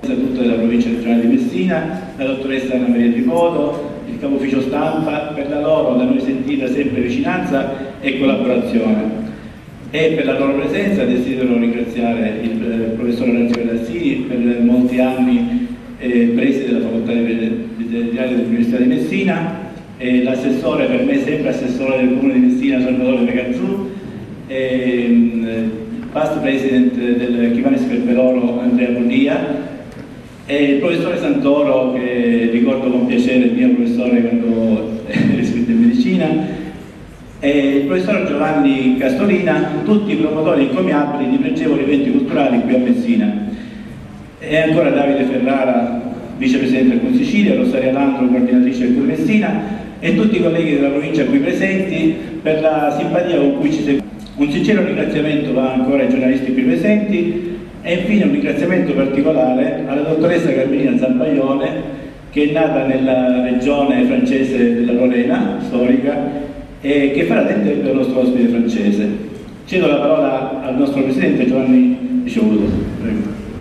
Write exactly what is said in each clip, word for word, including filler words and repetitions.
tutta della provincia regionale di Messina, la dottoressa Anna Maria Tripoto, il capo ufficio stampa, per la loro, da noi sentita sempre vicinanza e collaborazione. E per la loro presenza desidero ringraziare il eh, professor Orazio Verdassini per molti anni eh, preside della facoltà di veterinaria dell'Università di Messina, e l'assessore, per me sempre assessore del comune di Messina, Salvatore Megazzù, e, past president del Chivanes Sperperolo Andrea Bondia, e il professore Santoro, che ricordo con piacere il mio professore quando ero iscritto in medicina, e il professor Giovanni Castolina, tutti i promotori incommiabili di pregevoli eventi culturali qui a Messina, e ancora Davide Ferrara, vicepresidente del Consiglio Sicilia, Rosaria Landro, coordinatrice del Comune Messina, e tutti i colleghi della provincia qui presenti per la simpatia con cui ci seguono. Un sincero ringraziamento va ancora ai giornalisti qui presenti, e infine un ringraziamento particolare alla dottoressa Carmelina Zampaglione, che è nata nella regione francese della Lorena, storica, e che farà del tempo il nostro ospite francese. Cedo la parola al nostro presidente Giovanni Ricevuto. Prego.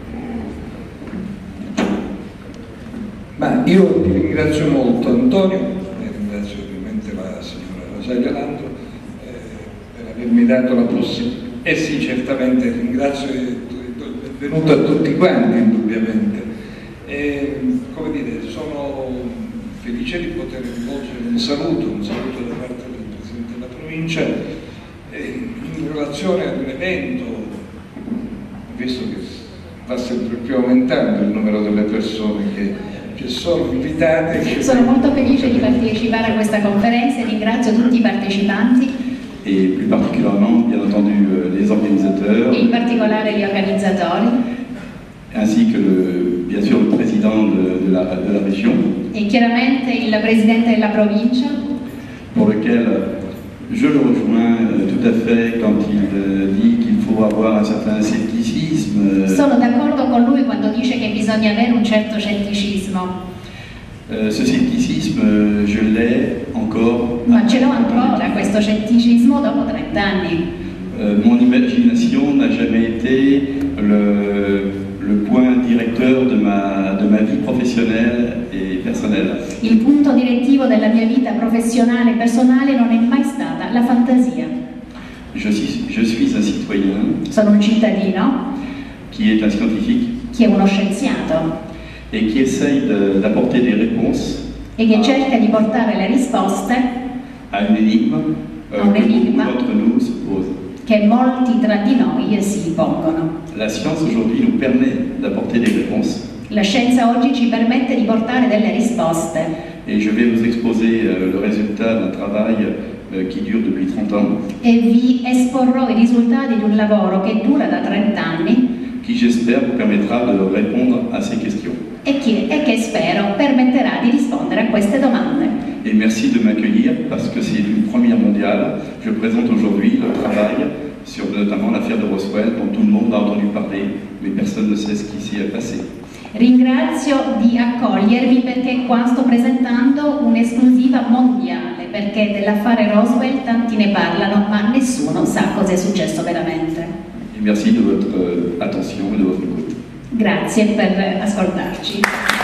Ma io ti ringrazio molto, Antonio, e ringrazio ovviamente la signora Rosaria Landro eh, per avermi dato la possibilità. E sì, certamente ringrazio. Benvenuto a tutti quanti, indubbiamente. E, come dire, sono felice di poter rivolgere un saluto, un saluto da parte del Presidente della Provincia e in relazione ad un evento, visto che va sempre più aumentando il numero delle persone che, che sono invitate. Che sono molto felice di partecipare a questa conferenza e ringrazio tutti i partecipanti. Et plus particulièrement, bien entendu, les organisateurs, in particolare gli organizzatori, ainsi que le, bien sûr le président de, de, la, de la région, e chiaramente il presidente della provincia, pour lequel je le rejoins tout à fait quand il dit qu'il faut avoir un certain scepticisme. Sono d'accordo con lui quando dice che bisogna avere un certo scetticismo. Euh, ce scepticisme, je l'ai encore. Ma ce l'ho ancora, questo scetticismo, dopo trent'anni. Euh, mon imagination n'a jamais été le, le point directeur de ma, de ma vie professionnelle et personnelle. Il punto direttivo della mia vita professionale e personale non è mai stata la fantasia. Je suis, je suis un citoyen. Sono un cittadino. Qui est un scientifique. Che è uno scienziato. Et qui essaye d'apporter des réponses e che cerca di portare le risposte a un enigma, a un enigma que nous se pose. Che molti tra di noi si pongono. La science aujourd'hui nous permet d'apporter des réponses. La scienza oggi ci permette di portare delle risposte. Et je vais vous exposer euh, le résultat d'un travail euh, qui dure depuis trente ans. E vi esporrò i risultati di un lavoro che dura da trent'anni. Qui j'espère vous permettra de répondre à ces questions. E che, e che spero permetterà di rispondere a queste domande. Et merci de m'accueillir parce que c'est une première mondiale. Je présente aujourd'hui le travail sur notamment l'affaire de Roswell dont tout le monde a entendu parler, mais personne ne sait ce qui s'y est passé. Ringrazio di accogliervi perché qua sto presentando un'esclusiva mondiale, perché dell'affare Roswell tanti ne parlano, ma nessuno sa cosa è successo veramente. Et merci de votre attention et de votre écoute. Grazie per ascoltarci.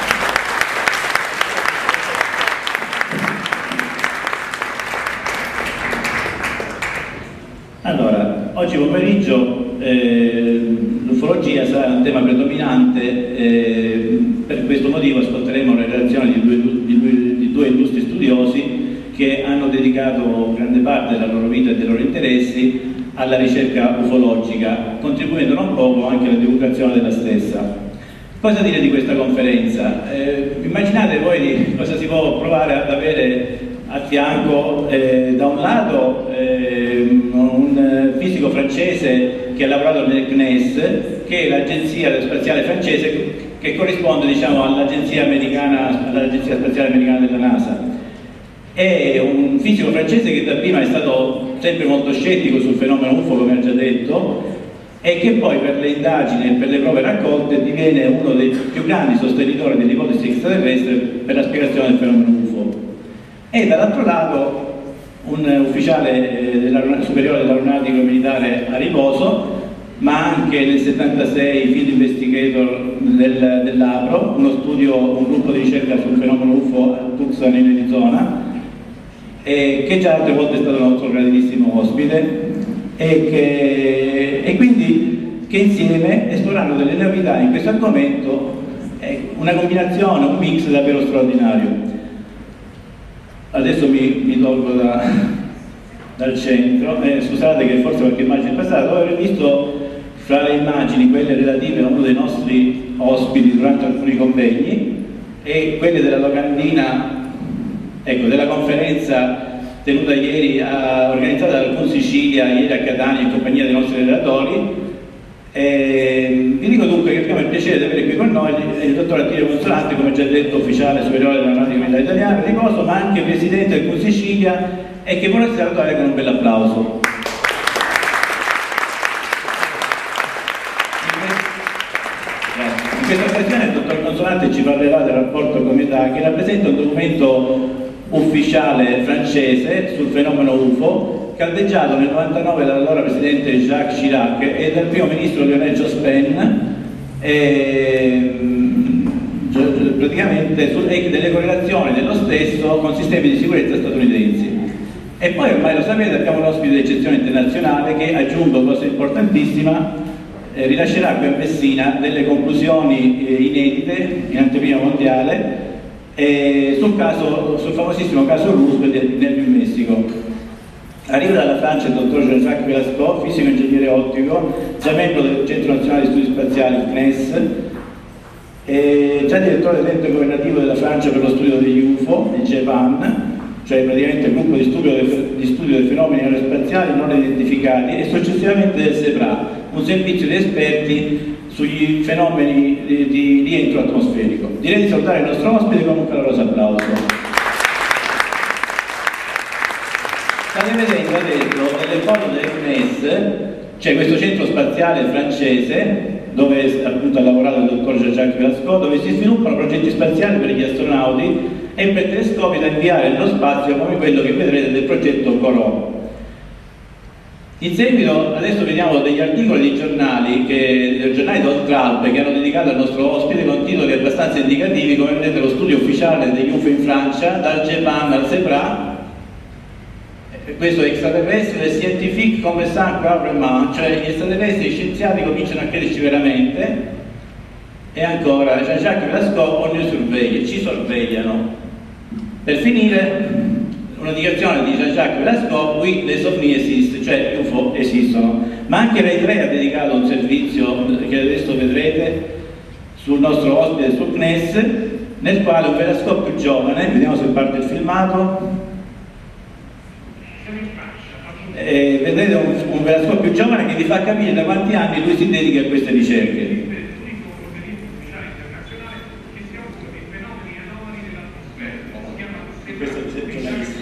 Allora, oggi pomeriggio eh, l'ufologia sarà un tema predominante, eh, per questo motivo ascolteremo le relazioni di due, di, due, di due illustri studiosi che hanno dedicato grande parte della loro vita e dei loro interessi alla ricerca ufologica, contribuendo non poco anche alla divulgazione della stessa. Cosa dire di questa conferenza? Eh, immaginate voi di cosa si può provare ad avere a fianco eh, da un lato eh, un fisico francese che ha lavorato nel C N E S, che è l'agenzia spaziale francese che corrisponde, diciamo, all'agenzia americana, all'agenzia spaziale americana della NASA. È un fisico francese che da prima è stato sempre molto scettico sul fenomeno U F O, come ha già detto, e che poi per le indagini e per le prove raccolte diviene uno dei più grandi sostenitori dell'ipotesi extraterrestre per la spiegazione del fenomeno U F O. E dall'altro lato un ufficiale eh, superiore dell'aeronautico militare a riposo, ma anche nel settantasei Field Investigator del, dell'Apro, uno studio, un gruppo di ricerca sul fenomeno U F O a Tucson in Arizona, e che già altre volte è stato un nostro graditissimo ospite, e, che, e quindi che insieme esploreranno delle novità in questo argomento, una combinazione, un mix davvero straordinario. Adesso mi, mi tolgo da, dal centro, eh, scusate che forse qualche immagine è passata, dove avrei visto fra le immagini quelle relative a uno dei nostri ospiti durante alcuni convegni e quelle della locandina, ecco, della conferenza tenuta ieri, a, organizzata dal Con Sicilia ieri a Catania in compagnia dei nostri relatori. E vi dico dunque che abbiamo il piacere di avere qui con noi il dottor Attilio Consolante, come già detto ufficiale superiore dell'Aeronautica Militare Italiana, riposo, ma anche presidente del Con Sicilia, e che vorrei salutare con un bel applauso. In questa occasione il dottor Consolante ci parlerà del rapporto Comità, che rappresenta un documento ufficiale francese sul fenomeno U F O, caldeggiato nel novantanove dall'allora presidente Jacques Chirac e dal primo ministro Lionel Jospin, e, praticamente su, e delle correlazioni dello stesso con sistemi di sicurezza statunitensi. E poi, ormai lo sapete, abbiamo un ospite di eccezione internazionale che, aggiungo cosa importantissima, eh, rilascerà qui a Messina delle conclusioni eh, inedite in anteprima mondiale eh, sul, caso, sul famosissimo caso Roosevelt nel New Mexico. Arriva dalla Francia il dottor Jean-Jacques Velasco, fisico ingegnere ottico, già membro del Centro Nazionale di Studi Spaziali, il C N E S, e già direttore dell'ente governativo della Francia per lo studio degli U F O, il GEPAN, cioè praticamente il gruppo di studio, del, di studio dei fenomeni aerospaziali non identificati, e successivamente del SEPRA, un servizio di esperti sugli fenomeni di, di rientro atmosferico. Direi di salutare il nostro ospite con un caloroso applauso. State vedendo adesso nelle foto del C N E S, c'è questo centro spaziale francese dove appunto ha lavorato il dottor Jean-Jacques Velasco, dove si sviluppano progetti spaziali per gli astronauti e per telescopi da inviare nello spazio, come quello che vedrete del progetto Corot. In seguito adesso vediamo degli articoli di giornali, che, dei giornali d'Oltralpe, che hanno dedicato al nostro ospite con titoli abbastanza indicativi, come vedete lo studio ufficiale degli U F O in Francia, dal GEPAN al SEPRA. Questo è extraterrestre, le scientifique come ça vraiment, cioè gli extraterrestri, gli scienziati cominciano a crederci veramente. E ancora Jean-Jacques Velasco, on nous surveille, ci sorvegliano. Per finire, una dichiarazione di Jean-Jacques Velasco, oui, les ovni esiste, cioè gli U F O esistono. Ma anche Rai tre ha dedicato un servizio che adesso vedrete sul nostro ospite sul C N E S, nel quale un Velasco più giovane, vediamo se parte il filmato. Eh, vedete un, un Velasco più giovane che vi fa capire da quanti anni lui si dedica a queste ricerche. Questo è il giornalista.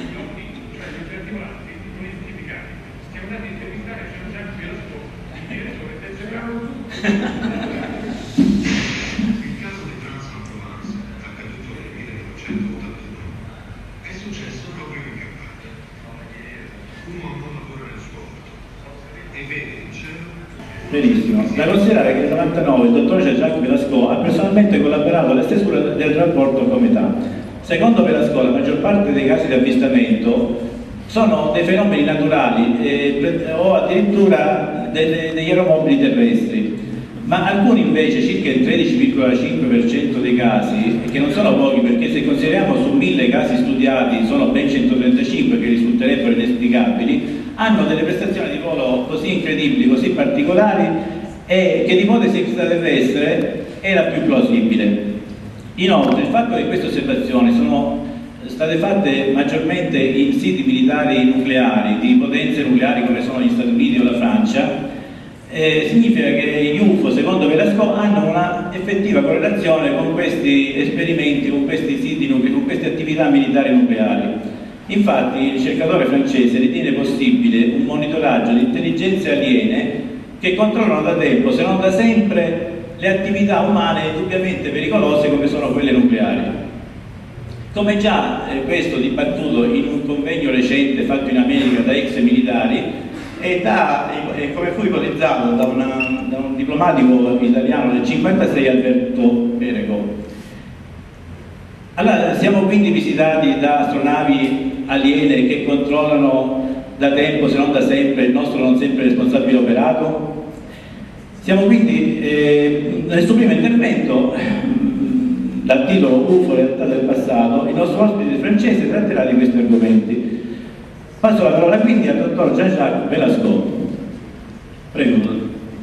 Benissimo, da considerare che nel novantanove il dottor Jean-Jacques Velasco ha personalmente collaborato alla stesura del rapporto Comità. Secondo Velasco la maggior parte dei casi di avvistamento sono dei fenomeni naturali eh, o addirittura delle, degli aeromobili terrestri, ma alcuni invece, circa il tredici virgola cinque per cento dei casi, che non sono pochi perché se consideriamo su mille casi studiati sono ben centotrentacinque che risulterebbero inesplicabili, hanno delle prestazioni di volo così incredibili, così particolari, e che l'ipotesi extraterrestre è la più plausibile. Inoltre, il fatto che queste osservazioni sono state fatte maggiormente in siti militari nucleari, di potenze nucleari come sono gli Stati Uniti o la Francia, eh, significa che gli U F O, secondo Velasco, hanno una effettiva correlazione con questi esperimenti, con questi siti nucleari, con queste attività militari nucleari. Infatti il ricercatore francese ritiene possibile un monitoraggio di intelligenze aliene che controllano da tempo, se non da sempre, le attività umane indubbiamente pericolose come sono quelle nucleari. Come già eh, questo dibattuto in un convegno recente fatto in America da ex militari, e, da, e come fu ipotizzato da, una, da un diplomatico italiano del cinquantasei, Alberto Perego. Allora, siamo quindi visitati da astronavi aliene che controllano da tempo, se non da sempre, il nostro non sempre responsabile operato. Siamo quindi, eh, nel suo primo intervento, dal titolo U F O, realtà del passato, il nostro ospite francese tratterà di questi argomenti. Passo la parola quindi al dottor Jean-Jacques Velasco. Prego.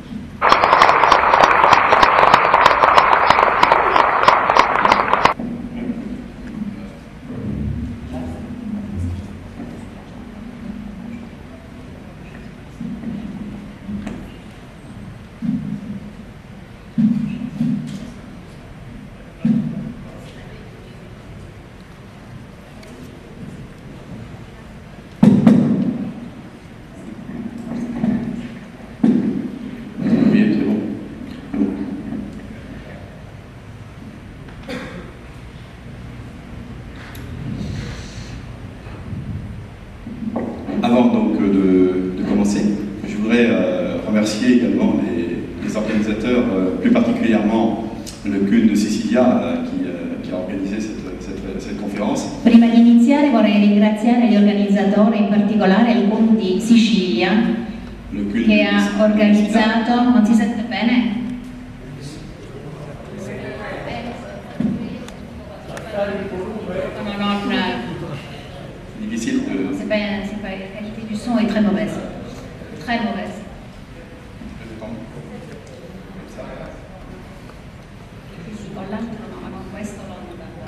Avant donc de, de commencer, je voudrais euh, remercier également les, les organisateurs, euh, plus particulièrement le C U N de Sicilia euh, qui, euh, qui a organisé cette, cette, cette conférence. Prima di iniziare vorrei ringraziare gli organizzatori, in particolare il C U N di Sicilia, che ha organizzato, non si sente bene? No, non, difficile de... c'est pas, c'est pas, la qualité du son est très mauvaise, très mauvaise. Con l'altro no, ma con questo l'ho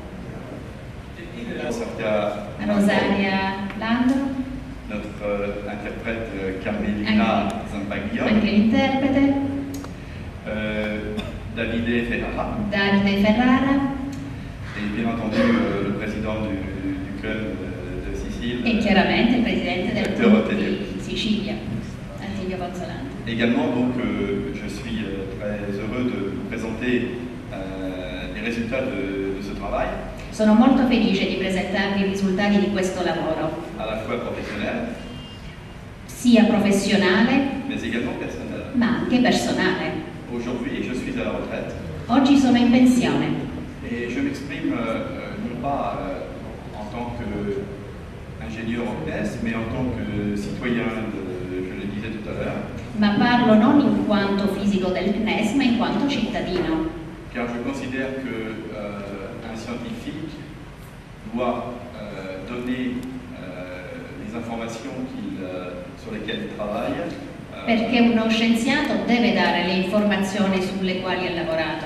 notata. A Rosaria Landro, notre interprète Carmelina Zampaglia, anche l'interprete, euh, Davide Ferrara, Davide Ferrara, et bien entendu euh, le président du, du C U N de, de Sicile, e chiaramente il presidente del C U N di Sicilia, Attilio Pozzolante. Également, donc, euh, je suis euh, très heureux de vous présenter euh, les résultats de, de ce travail. Sono molto felice di presentarvi i risultati di questo lavoro, à la fois professionnel, sia professionale mais également personnel. ma anche personale. Aujourd'hui, je suis à la retraite Oggi sono in pensione et je m'exprime euh, non pas euh, en tant qu'ingénieur au C N E S, mais en tant que citoyen, de, je le disais tout à l'heure, ma parlo non in quanto fisico del C N E S, ma in quanto cittadino, car je considère que euh, un scientifique doit euh, donner euh, les informations qu'il, euh, sur lesquelles il travaille. Euh, perché uno scienziato deve dare le informazioni sulle quali ha lavorato,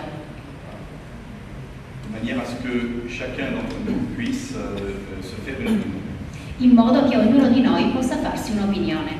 de manière à ce que chacun d'entre nous puisse euh, se faire une opinion. in modo che ognuno di noi possa farsi un'opinione.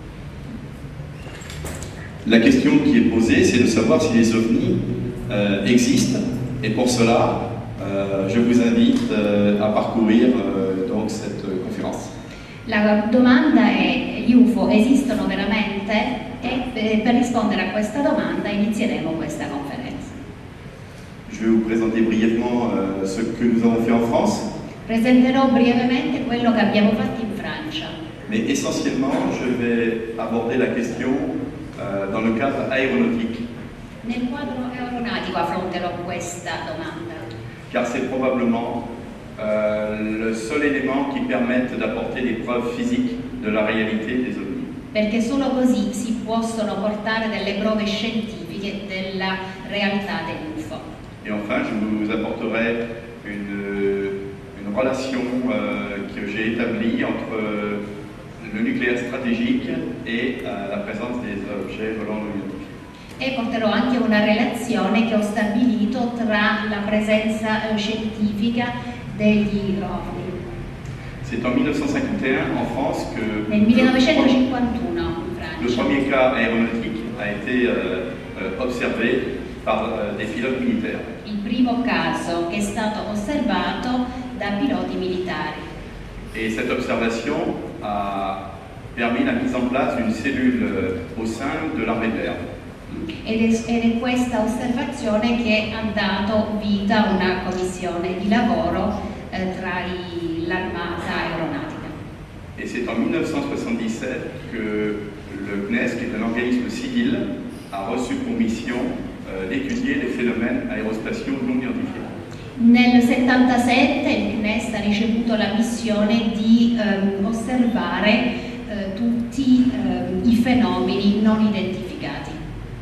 La question qui est posée, c'est de savoir si les ovnis euh, existent, et pour cela, euh, je vous invite euh, à parcourir euh, donc cette euh, conférence. La domanda è: gli U F O esistono veramente? E eh, per rispondere a questa domanda inizieremo questa conferenza. Je vais vous présenter brièvement euh, ce que nous avons fait en France. Presenterò brevemente quello che abbiamo fatto in Francia, Mais essentiellement, je vais aborder la question euh, dans le cadre aéronautique, nel quadro aeronautico affronterò questa domanda, car c'est probablement euh, le seul élément qui permette d'apporter des preuves physiques de la réalité des ovnis. perché solo così si possono portare delle prove scientifiche della realtà degli U F O. Et enfin, je vous apporterai une, une relation euh, que j'ai établie entre le nucléaire stratégique et euh, la présence des objets volants non identifiés. E porterò anche una relazione che ho stabilito tra la presenza eh, scientifica degli ovni. C'est en mille neuf cent cinquante et un en France que Nel millenovecentocinquantuno in le Francia premier cas aéronautique a été euh, euh, observé par euh, des pilotes militaires. il primo caso che è stato osservato da piloti militari. Et cette observation a permis la mise en place d'une cellule euh, au sein de l'armée de l'air. Ed è, ed è questa osservazione che ha dato vita a una commissione di lavoro eh, tra i- l'armata aeronautica. Et c'est en mille neuf cent soixante-dix-sept que le C N E S, qui est un organisme civil, a reçu pour mission euh, d'étudier les phénomènes aérospatiaux non identifiés. Nel settantasette il C N E S ha ricevuto la missione di ehm, osservare eh, tutti ehm, i fenomeni non identificati.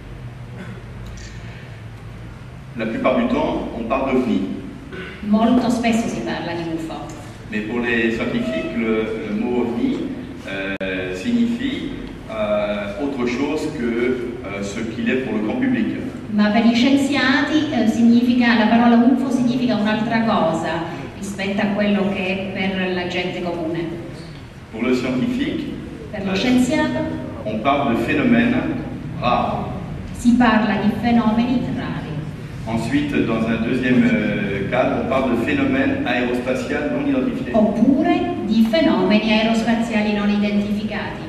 La plupart du temps, on parle d'OVNI. Molto spesso si parla di U F O. Mais pour les scientifiques, le, le mot OVNI euh, signifie euh, autre chose que euh, ce qu'il est pour le grand public. Ma per gli scienziati eh, significa, la parola U F O significa un'altra cosa rispetto a quello che è per la gente comune. Pour le scientifique, Per lo scienziato on parle de phénomènes rares. si parla di fenomeni rari. Ensuite, dans un deuxième euh, cadre, on parle de phénomènes aérospatiaux non identifiés. Oppure di fenomeni aerospaziali non identificati.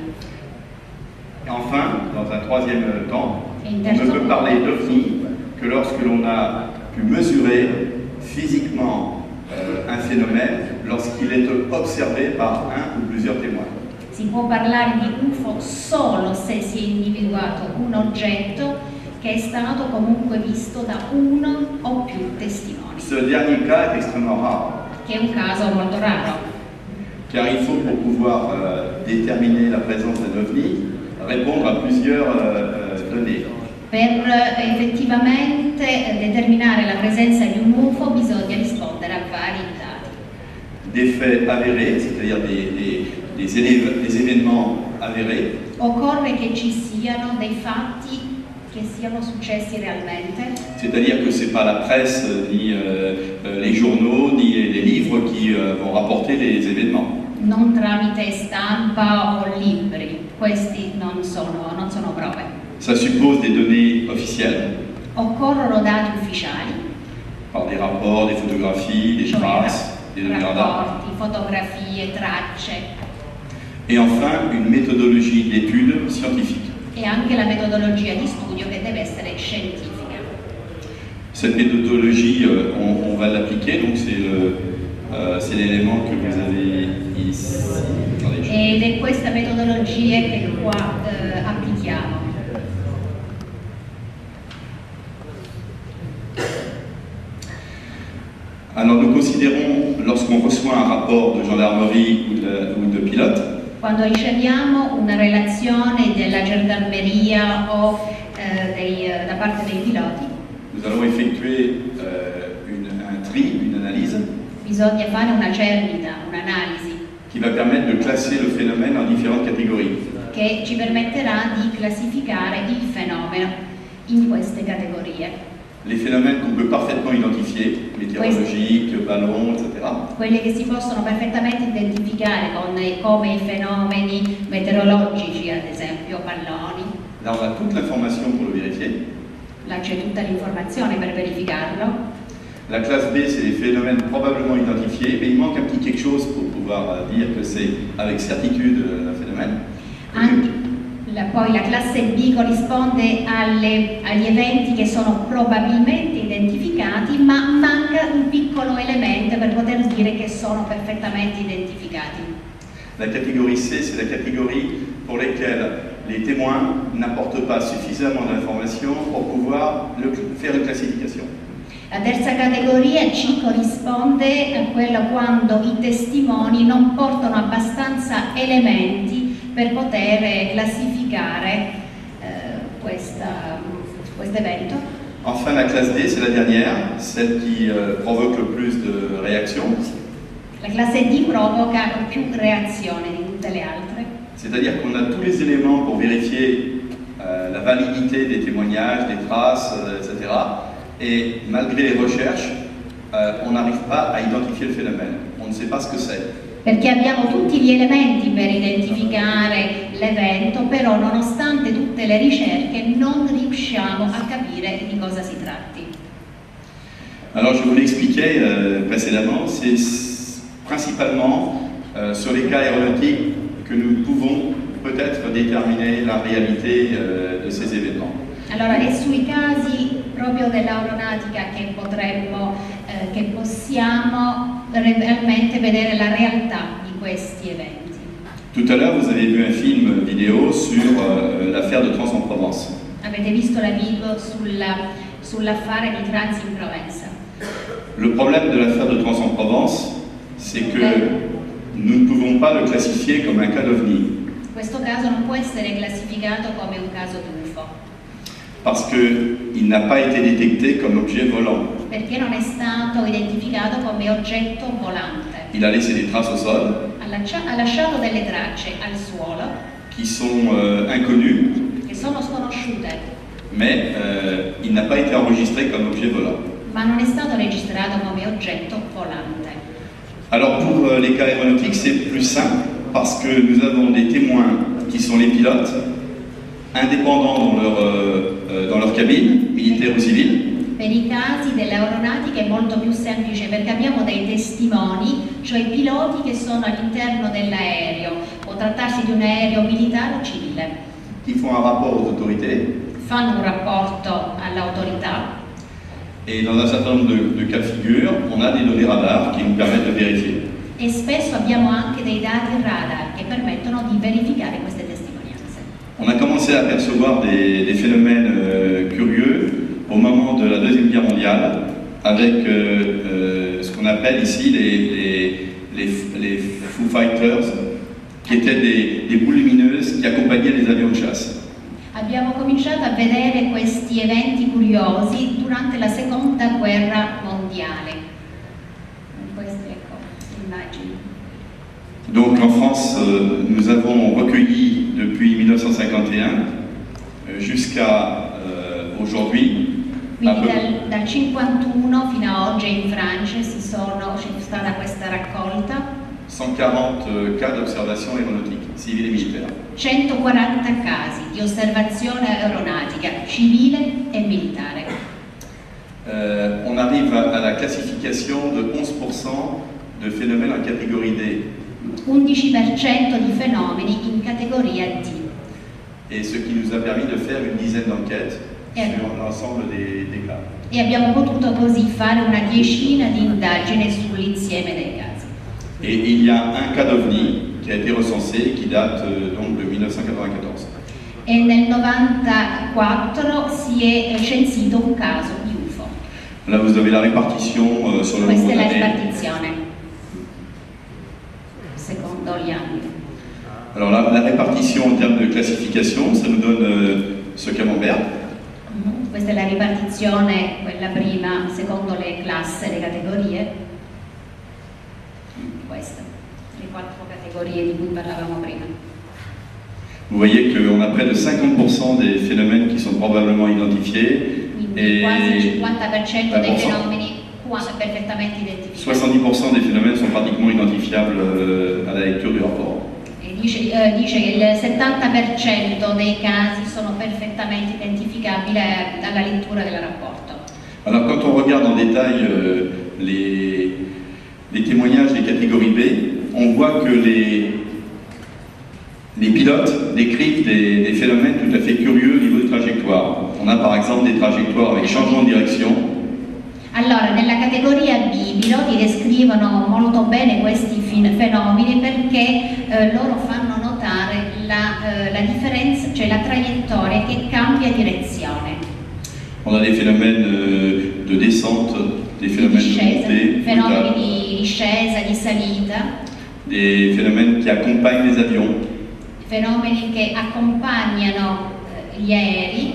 Et enfin, dans un troisième temps, Et on in ne terzo peut punto, parler d'OVNI que lorsque l'on a pu mesurer physiquement euh, un phénomène lorsqu'il est observé par un ou plusieurs témoins. si può parlare di U F O solo se si è individuato un oggetto che è stato comunque visto da uno o più testimoni, Ce dernier cas est extrêmement rare, che è un caso molto raro, car il faut, pour pouvoir euh, déterminer la présence d'un OVNI, répondre à plusieurs euh, euh, données. per eh, effettivamente eh, determinare la presenza di un U F O bisogna rispondere a vari dati. Des faits avérés, c'est-à-dire des, des, des, élèves- des événements avérés, Occorre che ci siano dei fatti che siano successi realmente, c'est-à-dire que ce n'est pas la presse, ni euh, euh, les journaux, ni les livres qui euh, vont rapporter les événements. non tramite stampa o libri, questi non sono, non sono prove. Ça suppose des données officielles, Occorrono dati ufficiali, par des rapports, des photographies, des cioè traces, des données radar. rapporti, fotografie, tracce Et enfin, une méthodologie d'étude scientifique. e anche la metodologia di studio che deve essere scientifica. Cette méthodologie, euh, on, on va l'appliquer, donc c'est le, euh, c'est l'élément que vous avez ici. Attendez, je- Ed è questa metodologia che qua eh, applichiamo. Alors nous considérons, lorsqu'on reçoit un rapport de gendarmerie ou de, ou de pilote, Quando riceviamo una relazione della gendarmeria o eh, dei, eh, da parte dei piloti, nous allons effectuer euh, une- un tri, une analyse, bisogna fare una cernita, un'analisi qui va permettre de classer le phénomène en différentes catégories. che ci permetterà di classificare il fenomeno in queste categorie. Les phénomènes qu'on peut parfaitement identifier, météorologiques, ballons, et cetera. Quelle che si possono perfettamente identificare con, come i fenomeni meteorologici, ad esempio palloni. Là, on a toute l'information pour le vérifier. Là c'è tutta l'informazione per verificarlo. La classe B, c'est les phénomènes probablement identifiés, mais il manque un petit quelque chose pour pouvoir euh, dire que c'est avec certitude euh, un phénomène. Anche, la- poi la classe B corrisponde alle- agli eventi che sono probabilmente identificati, ma manca un piccolo elemento per poter dire che sono perfettamente identificati. La catégorie C, c'est la catégorie pour laquelle les témoins n'apportent pas suffisamment d'informations pour pouvoir le- faire une classification. La terza categoria C corrisponde a quella quando i testimoni non portano abbastanza elementi per poter classificare eh, questa- questo evento. Enfin, la classe D, c'est la dernière, celle qui euh, provoque le plus de réactions. La classe D provoca più reazioni di tutte le altre, C'est-à-dire qu'on a tous les éléments pour vérifier euh, la validité des témoignages, des traces, euh, et cetera. Et malgré les recherches, euh, on n'arrive pas à identifier le phénomène. On ne sait pas ce que c'est. perché abbiamo tutti gli elementi per identificare l'evento, però nonostante tutte le ricerche non riusciamo a capire di cosa si tratti. Alors je vous l'expliquais euh, précédemment, c'est s- principalement euh, sur les cas aéronautiques que nous pouvons peut-être déterminer la réalité euh, de ces événements. Allora è sui casi proprio dell'aeronautica che potremmo, eh, che possiamo realmente vedere la realtà di questi eventi. Tout à l'heure, vous avez vu un film vidéo sur euh, l'affaire de Trans en Provence. Avete visto la video sulla, sull'affare di Trans in Provenza. Le problème de l'affaire de Trans en Provence, c'est que nous ne pouvons pas le classifier comme un cas d'ovni. Questo caso non può essere classificato come un caso di U F O. Parce qu'il n'a pas été détecté comme objet volant. Perché non è stato identificato come oggetto volante. Il a laissé des traces au sol. Ha lasciato delle tracce al suolo. Qui sont euh, inconnues. Che sono sconosciute. Mais euh, il n'a pas été enregistré comme objet volant. Ma non è stato registrato come oggetto volante. Alors pour euh, les cas aéronautiques, c'est plus simple parce que nous avons des témoins qui sont les pilotes, indépendants dans leur, euh, euh, dans leur cabine, militaire ou civile. Per i casi dell'aeronautica è molto più semplice perché abbiamo dei testimoni, cioè i piloti che sono all'interno dell'aereo, può trattarsi di un aereo militare o civile. Qui font un rapport aux autorités. Fanno un rapporto all'autorità. Et dans un certain nombre de, de cas de figure, on a des données radar qui nous permettent de vérifier. E spesso abbiamo anche dei dati radar che permettono di verificare queste testimonianze. On a commencé à percevoir des, des phénomènes euh, curieux au moment de la Deuxième Guerre mondiale, avec euh, euh, ce qu'on appelle ici les, les, les, les Foo Fighters, qui étaient des, des boules lumineuses qui accompagnaient les avions de chasse. Abbiamo cominciato a vedere questi eventi curiosi durante la seconda guerra mondiale. Queste ecco, immagini. Donc en France, euh, nous avons recueilli depuis mille neuf cent cinquante et un euh, jusqu'à euh, aujourd'hui. Quindi dal, dal cinquantuno fino a oggi in Francia si sono, c'è stata questa raccolta. cent quarante cas d'observation aéronautique, civile et militaire. centoquaranta casi di osservazione aeronautica civile e militare. Euh, on arrive à, à la classification de onze pour cent de phénomènes en catégorie D. undici per cento di fenomeni in categoria D. Et ce qui nous a permis de faire une dizaine d'enquêtes Et sur l'ensemble des, des cas. E abbiamo potuto così fare una decina di indagini sull'insieme dei casi. Et il y a un cas d'OVNI qui a été recensé, qui date euh, donc de mille neuf cent quatre-vingt-quatorze. E nel novantaquattro si è censito un caso di U F O. Là, vous avez la répartition euh, sur le Questa nombre è la d'années. ripartizione, secondo gli anni. Alors la, la répartition en termes de classification, ça nous donne euh, ce camembert. Mm-hmm. Questa è la ripartizione, quella prima, secondo le classi, le categorie. Queste, le quattro categorie di cui parlavamo prima. Vous voyez qu'on a près de cinquante pour cent des phénomènes qui sont probablement identifiés. Quindi quasi il cinquanta per cento dei vingt pour cent. fenomeni quasi perfettamente identificati. soixante-dix pour cent des phénomènes sont pratiquement identifiables euh, à la lecture du rapport. E dice, eh, dice che il settanta per cento dei casi sono perfettamente identificabili eh, dalla lettura del rapporto. Alors quand on regarde en détail euh, les, les témoignages des catégories B, on voit que les, les pilotes décrivent des, des phénomènes tout à fait curieux au niveau de trajectoire. On a par exemple des trajectoires avec changement de direction. Allora, nella categoria B i piloti descrivono molto bene questi fenomeni perché eh, loro fanno notare la, eh, la differenza, cioè la traiettoria che cambia direzione. On a des phénomènes euh, de descente, des Di phénomènes de discesa, montée, fenomeni de di discesa, di salita, des phénomènes qui accompagnent les avions. fenomeni che accompagnano eh, gli aerei.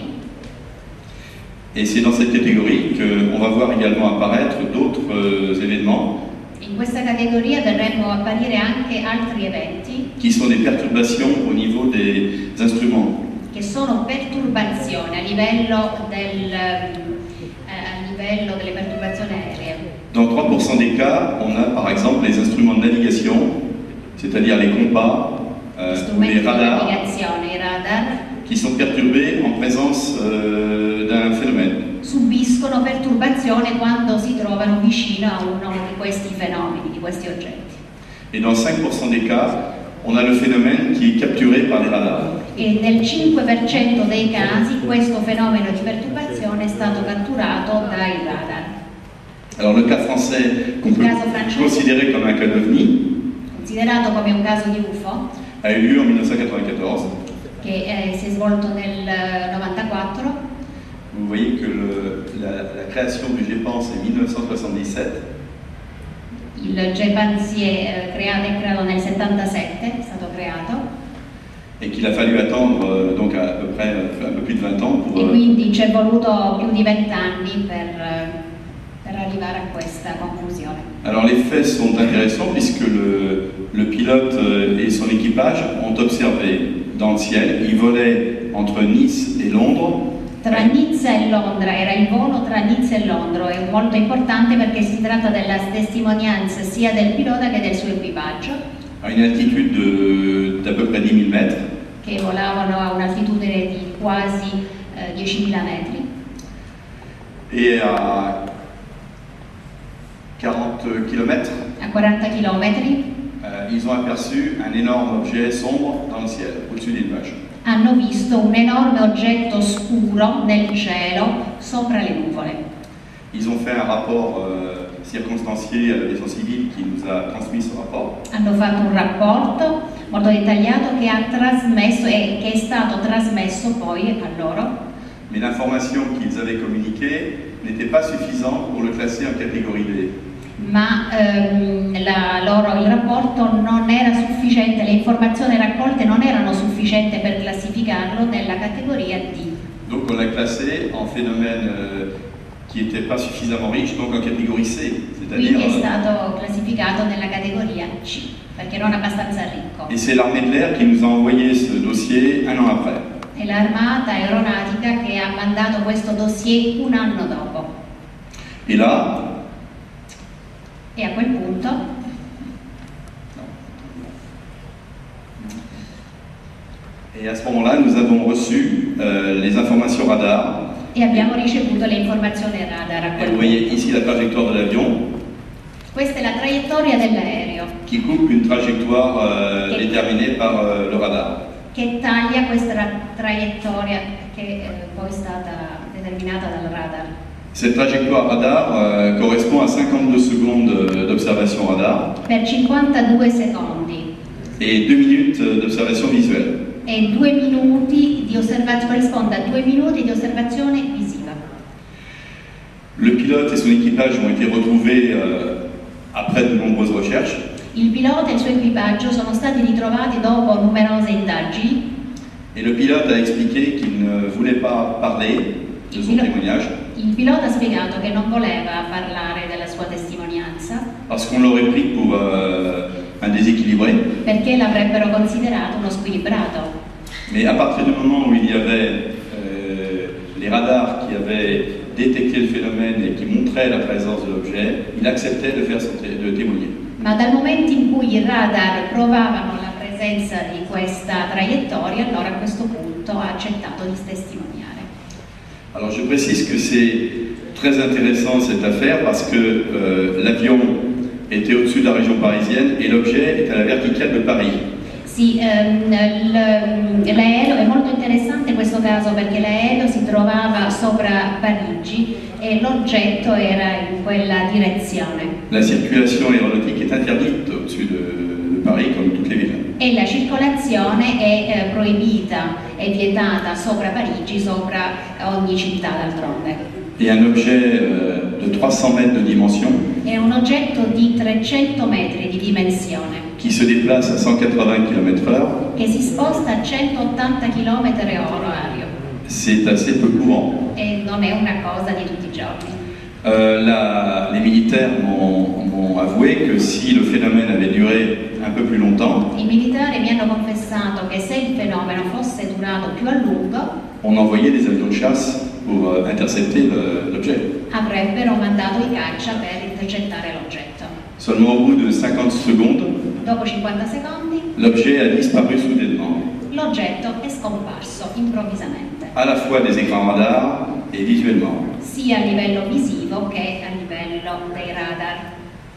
Et c'est dans cette catégorie qu'on va voir également apparaître d'autres euh, événements In questa categoria verremo a apparire anche altri eventi qui sont des perturbations au niveau des instruments. che sono perturbazioni a livello, del, eh, a livello delle perturbazioni aeree. Dans trois pour cent des cas, on a par exemple les instruments de navigation, c'est-à-dire les compas euh, ou Strumenti les di radars, navigazione, i radar, qui sont perturbés en présence euh, d'un phénomène. subiscono perturbazione quando si trovano vicino a uno di questi fenomeni, di questi oggetti. Et dans cinq pour cent des cas, on a le phénomène qui est capturé par les radars. E nel cinque per cento dei casi questo fenomeno di perturbazione è stato catturato dai radar. Alors le cas français, qu'on Il peut caso francese, considérer comme un cas d'OVNI, considerato come un caso di U F O, a eu lieu en millenovecentoquatorze. che eh, si è svolto nel novantaquattro. Vous voyez que le, la, la création du G E P A N c'est millenovecentosoixante-dix-sept. Il G E P A N si è eh, creato, è creato nel settantasette, è stato creato. Et qu'il a fallu attendre euh, donc à peu près un peu plus de vingt ans pour... E quindi ci è voluto più di vent'anni per, per arrivare a questa conclusione. Alors les faits sont intéressants puisque le, le pilote et son équipage ont observé dans le ciel, ils volaient entre Nice et Londres. Tra Nizza e Londra, era il volo tra Nizza e Londra, è molto importante perché si tratta della testimonianza sia del pilota che del suo equipaggio. À une altitude d'à peu près dix mille mètres. Che volavano a un'altitudine di quasi eh, diecimila metri. Et à quarante kilomètres. A quaranta chilometri. Euh, ils ont aperçu un énorme objet sombre dans le ciel, au-dessus des nuages. Hanno visto un enorme oggetto scuro nel cielo sopra le nuvole. Ils ont fait un rapport euh, circonstancié à la défense civile qui nous a transmis ce rapport. Hanno fatto un rapporto molto dettagliato che ha trasmesso e che è stato trasmesso poi a loro. Mais l'information qu'ils avaient communiquée n'était pas suffisante pour le classer en catégorie D. Ma ehm, la, loro, il rapporto non era sufficiente, le informazioni raccolte non erano sufficienti per classificarlo nella categoria D. Donc on l'a classé en phénomène euh, qui n'était pas suffisamment riche, donc en catégorie C, c'est-à-dire... Quindi è stato classificato nella categoria C, perché non abbastanza ricco. Et c'est l'armée de l'air qui nous a envoyé ce dossier un an après. È l'armata aeronautica che ha mandato questo dossier un anno dopo. Et là... E a quel punto et à ce moment-là, nous avons reçu euh, les informations radar. E abbiamo ricevuto le informazioni radar a quel Et vous punto. voyez ici la trajectoire de l'avion. Questa è la traiettoria dell'aereo Qui coupe une trajectoire euh, Che- déterminée par euh, le radar. che taglia questa ra- traiettoria che eh, poi è stata determinata dal radar. Cette trajectoire radar euh, correspond à cinquante-deux secondes euh, d'observation radar Per cinquantadue secondi et deux minutes euh, d'observation visuelle. e due minuti di osservazione, corrisponde a due minuti di osservazione visiva. Le pilote et son équipage ont été retrouvés euh, après de nombreuses recherches. Il pilota e il suo equipaggio sono stati ritrovati dopo numerose indagini. Et le pilote a expliqué qu'il ne voulait pas parler de son témoignage Il pilota ha spiegato che non voleva parlare della sua testimonianza parce qu'on l'aurait pris pour euh, un déséquilibré. perché l'avrebbero considerato uno squilibrato. Mais à partir du moment où il y avait euh, les radars qui avaient détecté le phénomène et qui montraient la présence de l'objet, il acceptait de faire son té- de témoigner. Ma dal momento in cui i radar provavano la presenza di questa traiettoria, allora a questo punto ha accettato di testimoniare. Alors je précise que c'est très intéressant cette affaire parce que euh, l'avion était au-dessus de la région parisienne et l'objet est à la verticale de Paris. Sì, ehm, l- l'aereo è molto interessante questo caso perché l'aereo si trovava sopra Parigi e l'oggetto era in quella direzione. La circulation aéronautique est interdite au-dessus de, de Paris comme toutes les villes. E la circolazione è eh, proibita, è vietata sopra Parigi, sopra ogni città d'altronde. Et un objet euh, de trois cents mètres de dimension È un oggetto di trecento metri di dimensione qui se déplace à cent quatre-vingts kilomètres heure, che si sposta a centottanta chilometri orario c'est assez peu courant. e non è una cosa di tutti i giorni. Euh, la- les militaires m'ont m'ont avoué que si le phénomène avait duré un peu plus longtemps, I militari mi hanno confessato che se il fenomeno fosse durato più a lungo on envoyait des avions de chasse pour euh, intercepter le- l'objet. avrebbero mandato i caccia per intercettare l'oggetto. Seulement au bout de cinquante secondes, Dopo cinquanta secondi l'objet a disparu soudainement, l'oggetto è scomparso improvvisamente, à la fois des écrans radars et visuellement. sia a livello visivo che a livello dei radar.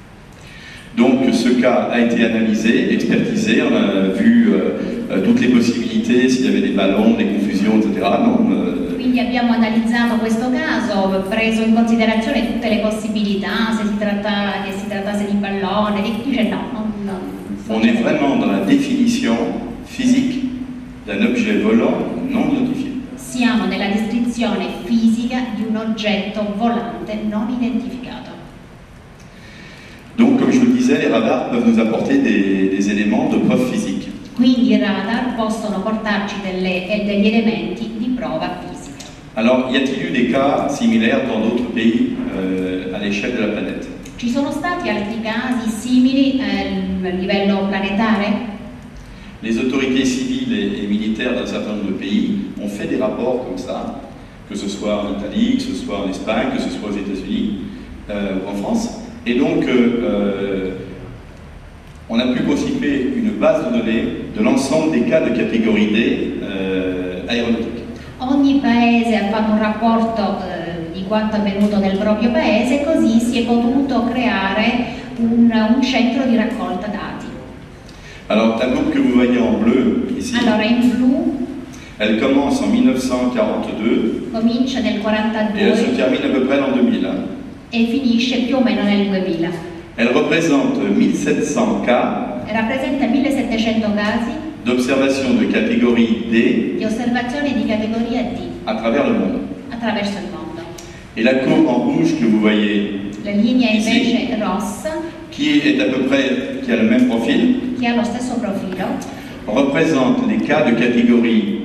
Donc ce cas a été analysé, expertisé, on a vu euh, euh, toutes les possibilités, s'il y avait des ballons, des confusions, et cetera. Non, euh, Quindi abbiamo analizzato questo caso, preso in considerazione tutte le possibilità, se si tratta, che si trattasse di ballone, di dice no, non, non, on est vraiment dans la définition physique d'un objet volant non identifié. Siamo nella descrizione fisica di un oggetto volante non identificato. Donc, comme je vous le disais, les radars peuvent nous apporter des, des éléments de preuve physique. Quindi i radar possono portarci delle, eh, degli elementi di prova fisica. Alors, y a-t-il eu des cas similaires dans d'autres pays euh, à l'échelle de la planète? Ci sono stati altri casi simili eh, a livello planetario? Les autorités civiles et, et militaires d'un certain nombre de pays ont fait des rapports comme ça, que ce soit en Italie, que ce soit en Espagne, que ce soit aux États-Unis euh, ou en France. Et donc, euh, on a pu constituer une base de données de l'ensemble des cas de catégorie D euh, aéronautique. Ogni paese ha fatto un rapporto eh, di quanto avvenuto nel proprio paese, così si è potuto creare un, un centro di raccolta dati. Alors, la courbe que vous voyez en bleu, ici, Allora, in blu elle commence en mille neuf cent quarante-deux comincia nel et elle se quarantadue termine à peu près en deux mille. hein. e finisce più o meno nel duemila. Elle représente mille sept cents cas Rappresenta millesettecento casi d'observation de catégorie D di osservazioni di categoria D à travers le monde. attraverso il mondo. Et la courbe en rouge que vous voyez, La linea Ici. invece rossa, qui est à peu près, qui a le même profil, che ha lo stesso profilo, représente les cas de catégorie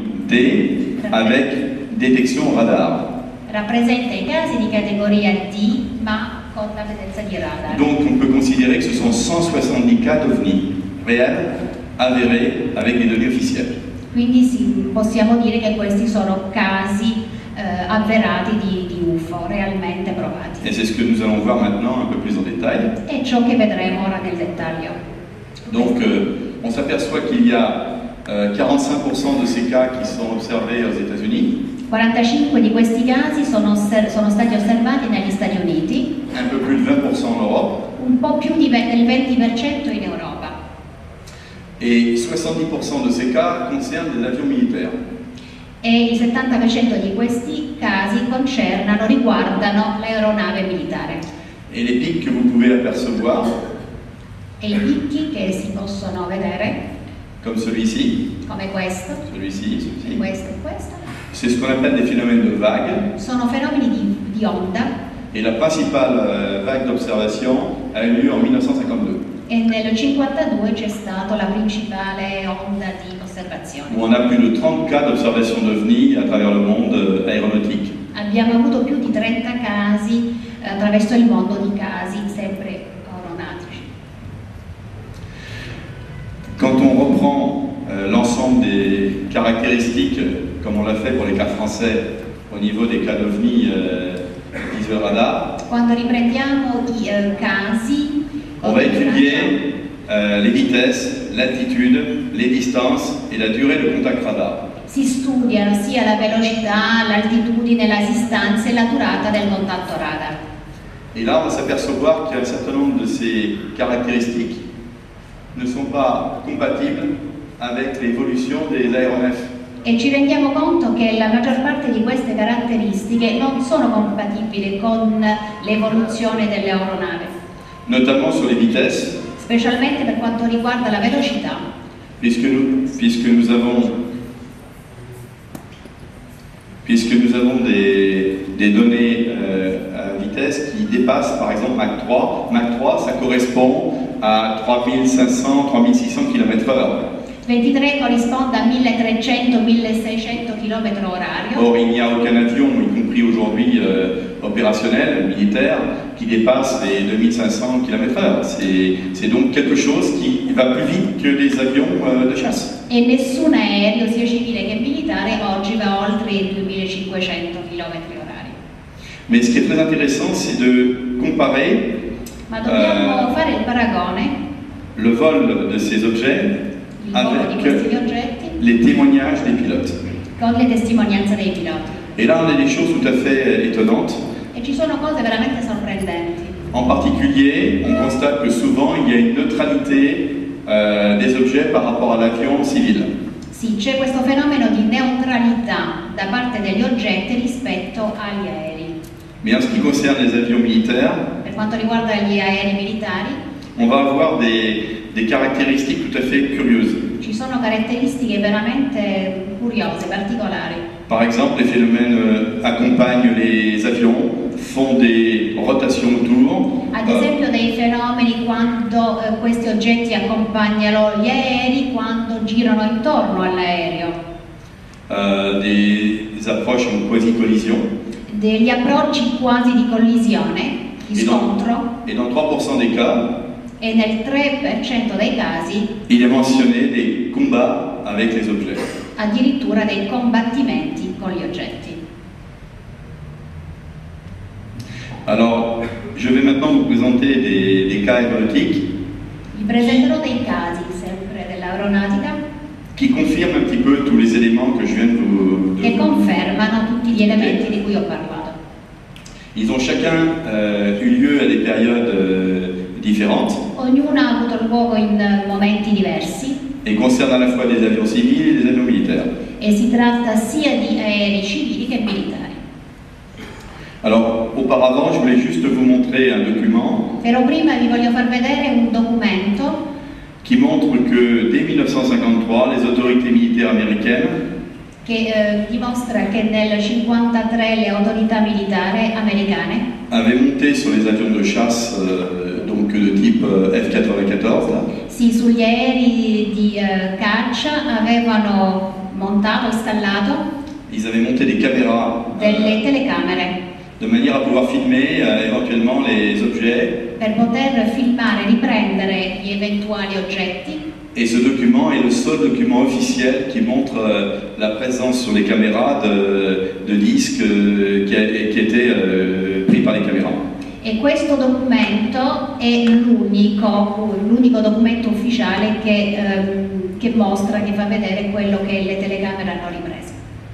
D avec détection radar. rappresenta i casi di categoria D ma con la presenza di radar. Donc on peut considérer que ce sont cent soixante-dix cas d'OVNI réels, avérés, avec des données officielles. Quindi sì, possiamo dire che questi sono casi eh, avverati di, di U F O, realmente provati. Et c'est ce que nous allons voir maintenant un peu plus en détail. È ciò che vedremo ora nel dettaglio. Donc euh, on s'aperçoit qu'il y a euh, quarante-cinq pour cent de ces cas qui sont observés aux États-Unis, quarantacinque di questi casi sono, osser- sono stati osservati negli Stati Uniti, un peu plus de vingt pour cent en Europe, un po' più di ve- del venti per cento in Europa et soixante-dix pour cent de ces cas concernent des avions militaires. e il settanta per cento di questi casi concernano, riguardano l'aeronave militare. Et les pics que vous pouvez apercevoir, E i picchi che si possono vedere, comme celui-ci, come questo, celui-ci, celui-ci, questo e questo, c'est ce qu'on appelle des phénomènes de vagues. sono fenomeni di, di onda Et la principale euh, vague d'observation a eu lieu en mille neuf cent cinquante-deux, e nel cinquantadue c'è stata la principale onda di osservazione. où on a plus de trente cas d'observation d'OVNI à travers le monde euh, aéronautique. Abbiamo avuto più di trenta casi eh, attraverso il mondo di casi sempre aeronautici. Quand on reprend euh, l'ensemble des caractéristiques, comme on l'a fait pour les cas français, au niveau des cas d'OVNI euh, visuel radar, Quando riprendiamo i eh, casi, on va étudier euh, les vitesses, l'altitude, les distances et la durée de contact radar. si studiano sia la velocità, l'altitudine, la distanza e la durata del contatto radar. Et là, on va s'apercevoir qu'un certain nombre de ces caractéristiques ne sont pas compatibles avec l'évolution des aéronefs. E ci rendiamo conto che la maggior parte di queste caratteristiche non sono compatibili con l'evoluzione delle aeronave, Notamment sur les vitesses, specialmente per quanto riguarda la velocità, puisque nous, puisque nous avons, puisque nous avons des, des données euh, à vitesse qui dépassent par exemple Mach trois. Mach trois, ça correspond à trois mille cinq cents, trois mille six cents kilomètres heure. ventitré corrisponde a milletrecento milleseicento km orario. Or, il n'y a aucun avion, y compris aujourd'hui euh, opérationnel, militaire, qui dépasse les deux mille cinq cents kilomètres heure. C'est donc quelque chose qui va plus vite que les avions euh, de chasse. E nessun aereo, sia civile che militare, oggi va oltre i duemilacinquecento km orari. Mais ce qui est très intéressant, c'est de comparer Ma dobbiamo euh, fare il paragone, le vol de ces objets il volo di avec questi oggetti, les témoignages des pilotes. con le testimonianze dei piloti. Et là, on a des choses tout à fait étonnantes. E ci sono cose veramente sorprendenti. En particulier, on constate que souvent, il y a une neutralité euh, des objets par rapport à l'avion civil. Sì, c'è questo fenomeno di neutralità da parte degli oggetti rispetto agli aerei. Mais en ce qui concerne les avions militaires, Per quanto riguarda gli aerei militari, on va avoir des, des caractéristiques tout à fait curieuses. ci sono caratteristiche veramente curiose, particolari. Par exemple, les phénomènes euh, accompagnent les avions, font des rotations autour. Ad esempio dei fenomeni quando eh, questi oggetti accompagnano gli aerei quando girano intorno all'aereo. Euh, des, des approches en quasi-collision. Degli approcci quasi di collisione, di Et dans, scontro, et dans trois pour cent des cas, e nel tre per cento dei casi il est mentionné des combats avec les objets. addirittura dei combattimenti con gli oggetti. Alors, je vais maintenant vous présenter des, des cas aéronautiques Vi presenterò dei casi, sempre dell'aeronautica, qui confirment un petit peu tous les éléments que je viens de vous... de che vous- confermano tutti gli elementi di cui ho parlato. Ils ont chacun euh, eu lieu à des périodes euh, différentes Ognuno ha avuto luogo in eh, momenti diversi et concernent à la fois des avions civils et des avions militaires. e si tratta sia di aerei civili che militari. Alors, auparavant, je voulais juste vous montrer un document Però prima vi voglio far vedere un documento qui montre que dès mille neuf cent cinquante-trois, les autorités militaires américaines che eh, dimostra che nel cinquantatré le autorità militari americane avaient monté sur les avions de chasse euh, donc de type euh, F quatre-vingt-quatorze là, sì, sugli aerei di eh, caccia avevano montato, installato ils avaient monté des caméras euh, delle telecamere de manière à pouvoir filmer euh, éventuellement les objets. per poter filmare, riprendere gli eventuali oggetti. Et ce document est le seul document officiel qui montre euh, la présence sur les caméras de, de disques euh, qui, a- qui étaient euh, pris par les caméras. E questo documento è l'unico, l'unico documento ufficiale che, ehm, che mostra, che fa vedere quello che le telecamere hanno ripreso.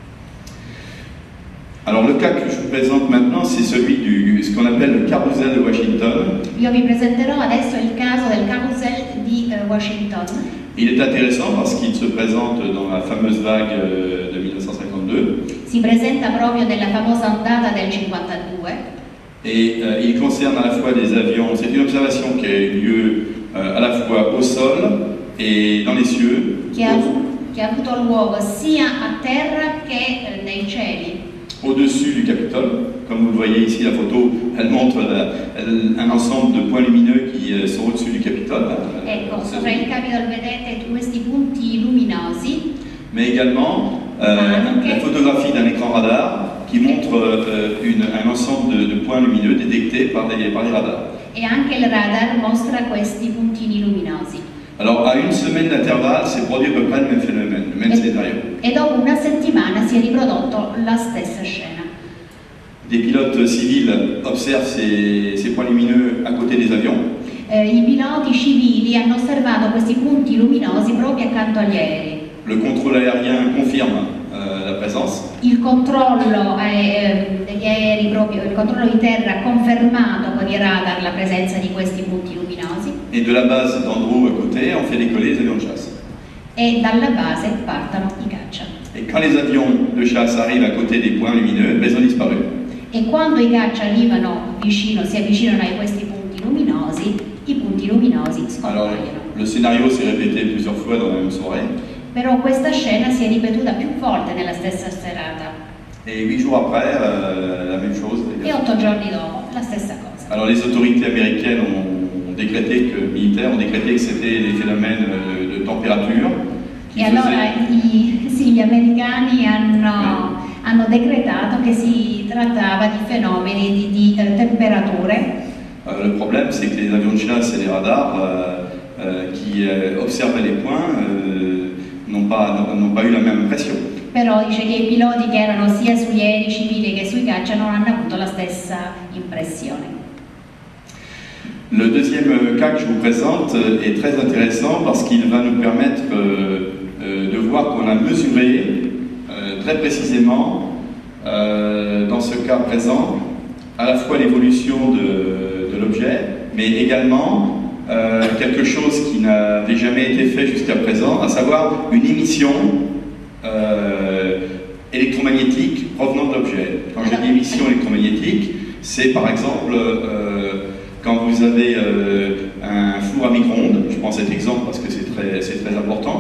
Alors le cas que je vous présente maintenant, c'est celui du ce qu'on appelle le carrousel de Washington. Io vi presenterò adesso il caso del carousel di eh, Washington. Il est intéressant parce qu'il se présente dans la fameuse vague euh, de mille neuf cent cinquante-deux Si presenta proprio nella famosa ondata del cinquantadue et euh, il concerne à la fois des avions. C'est une observation qui a eu lieu euh, à la fois au sol et dans les cieux, che ha, che ha avuto luogo sia a terra che eh, nei cieli. au-dessus du Capitole. Comme vous le voyez ici, la photo, elle montre la- elle- un ensemble de points lumineux qui euh, sont au-dessus du Capitole. Ecco, sopra il Capitol vedete questi punti luminosi, Mais également euh, Ah, ok. la photographie d'un écran radar qui montre euh, une- un ensemble de, de points lumineux détectés par les, par les radars. e anche il radar mostra questi puntini luminosi. Alors, à une semaine d'intervalle, s'est produit à peu près le même phénomène, le même E, scénario. e dopo una settimana si è riprodotto la stessa scena. Des pilotes civils observent ces, ces points lumineux à côté des avions. Eh, I piloti civili hanno osservato questi punti luminosi proprio accanto agli aerei. Le contrôle aérien confirme euh, la présence. Il controllo eh, degli aerei, proprio il controllo di terra ha confermato con i radar la presenza di questi punti luminosi Et de la base d'Andrew à côté, on fait décoller les avions de chasse. e dalla base partono i caccia. Et quand les avions de chasse arrivent à côté des points lumineux, ben, ils ont disparu. E quando i caccia arrivano vicino, si avvicinano a questi punti luminosi, i punti luminosi Alors, scompaiono. le scénario s'est répété plusieurs fois dans la même soirée. Però questa scena si è ripetuta più volte nella stessa serata Et huit jours après, euh, la même chose. e otto giorni dopo la stessa cosa. Alors les autorités américaines ont décrété que, militaires ont décrété que c'était des phénomènes de, de température qui E allora faisaient... i, sì, gli americani hanno, hanno decretato che si trattava di fenomeni di, di eh, temperature. Euh, le problème, c'est que les avions de chasse et les radars euh, euh, qui euh, observaient les points euh, n'ont pas, n'ont- n'ont pas eu la même impression. Però dice che i piloti che erano sia sugli aerei civili che sui caccia non hanno avuto la stessa impressione. Le deuxième cas que je vous présente euh, est très intéressant parce qu'il va nous permettre euh, euh, de voir qu'on a mesuré euh, très précisément euh, dans ce cas présent à la fois l'évolution de, de l'objet, mais également euh, quelque chose qui n'avait jamais été fait jusqu'à présent, à savoir une émission euh, électromagnétique provenant de l'objet. Quand je dis émission électromagnétique, c'est par exemple euh, quand vous avez euh, un four à micro-ondes, je prends cet exemple parce que c'est très, c'est très important,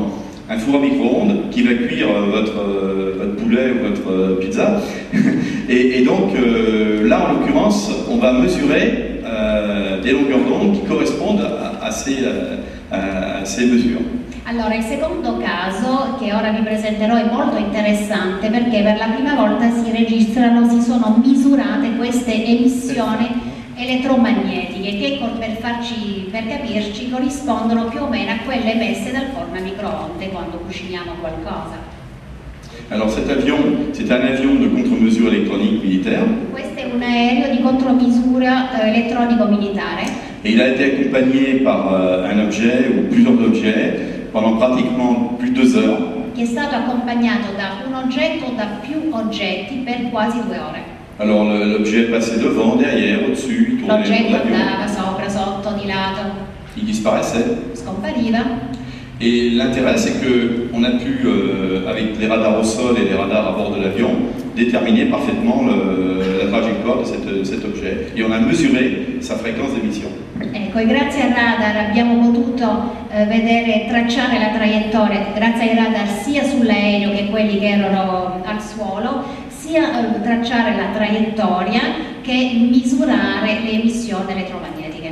un four à micro-ondes qui va cuire votre, votre poulet ou votre pizza. et, et donc euh, là, en l'occurrence, on va mesurer euh, des longueurs d'onde qui correspondent à, à, ces, à, à ces mesures. Allora, il secondo caso che ora vi presenterò è molto interessante perché per la prima volta si registrano, si sono misurate queste emissioni elettromagnetiche che per, farci, per capirci corrispondono più o meno a quelle emesse dal forno a microonde quando cuciniamo qualcosa. Alors cet avion, c'est un avion de contre-mesure électronique militaire. Questo è un aereo di contromisura eh, elettronico militare. Et il a été accompagné par euh, un objet ou plusieurs objets pendant pratiquement plus de deux heures. Che è stato accompagnato da un oggetto o da più oggetti per quasi due ore. Alors l'objet passait devant, derrière, au-dessus, il tournait L'oggetto autour de l'avion. andava sopra, sotto, di lato. Il disparaissait. Scompariva. Et l'intérêt, c'est qu'on a pu, euh, avec les radars au sol et les radars à bord de l'avion, déterminer parfaitement le, la trajectoire de cette, de cet objet. Et on a mesuré sa fréquence d'émission. Ecco, e grazie al radar abbiamo potuto eh, vedere, tracciare la traiettoria, grazie ai radar sia sull'aereo che quelli che erano al suolo, sia eh, tracciare la traiettoria che misurare le emissioni elettromagnetiche.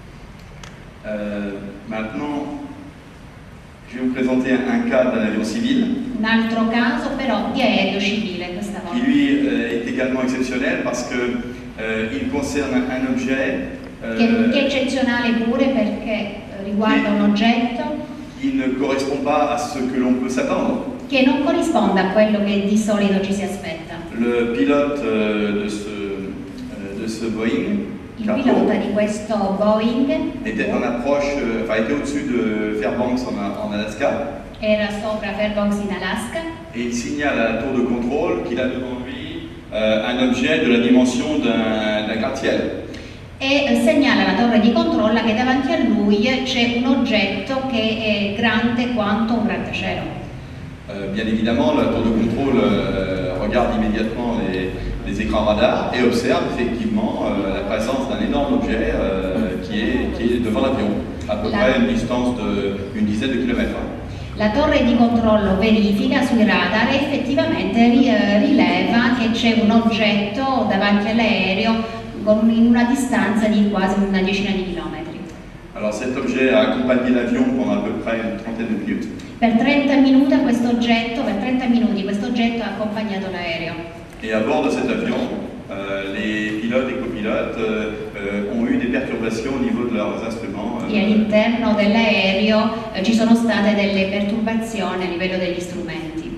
Euh, maintenant, je vais vous présenter un, un cas d'un avion civil. Un altro caso però di aereo civile questa volta. Qui lui euh, est également exceptionnel parce que euh, il concerne un objet euh, Che, che è eccezionale pure perché riguarda un oggetto qui ne correspond pas à ce que l'on peut s'attendre. che non corrisponde a quello che di solito ci si aspetta. Le pilote euh, de, ce, euh, de ce Boeing Il pilota di questo Boeing était en approche, euh, enfin était au-dessus de Fairbanks en, en Alaska. era sopra Fairbanks in Alaska Et il signale à la tour de contrôle qu'il a devant lui euh, un objet de la dimension d'un gratte-ciel. e segnala alla torre di controllo che davanti a lui c'è un oggetto che è grande quanto un grattacielo. Euh, bien évidemment, la tour de contrôle euh, regarde immédiatement les, les écrans radars et observe effectivement euh, la présence d'un énorme objet euh, qui, est, qui est devant l'avion, à peu La- près une distance d'une dizaine de kilomètres. La torre di controllo verifica sui radar e effettivamente ri- eh, rileva che c'è un oggetto davanti all'aereo con- in una distanza di quasi una decina di chilometri. Alors cet objet a accompagné l'avion pendant à peu près une trentaine de minutes. Per trenta minuti questo oggetto, per trenta minuti questo oggetto ha accompagnato l'aereo. Et à bord de cet avion, euh, les pilotes et copilotes euh, euh, ont eu des perturbations au niveau de leurs instruments. euh, E all'interno dell'aereo eh, ci sono state delle perturbazioni a livello degli strumenti.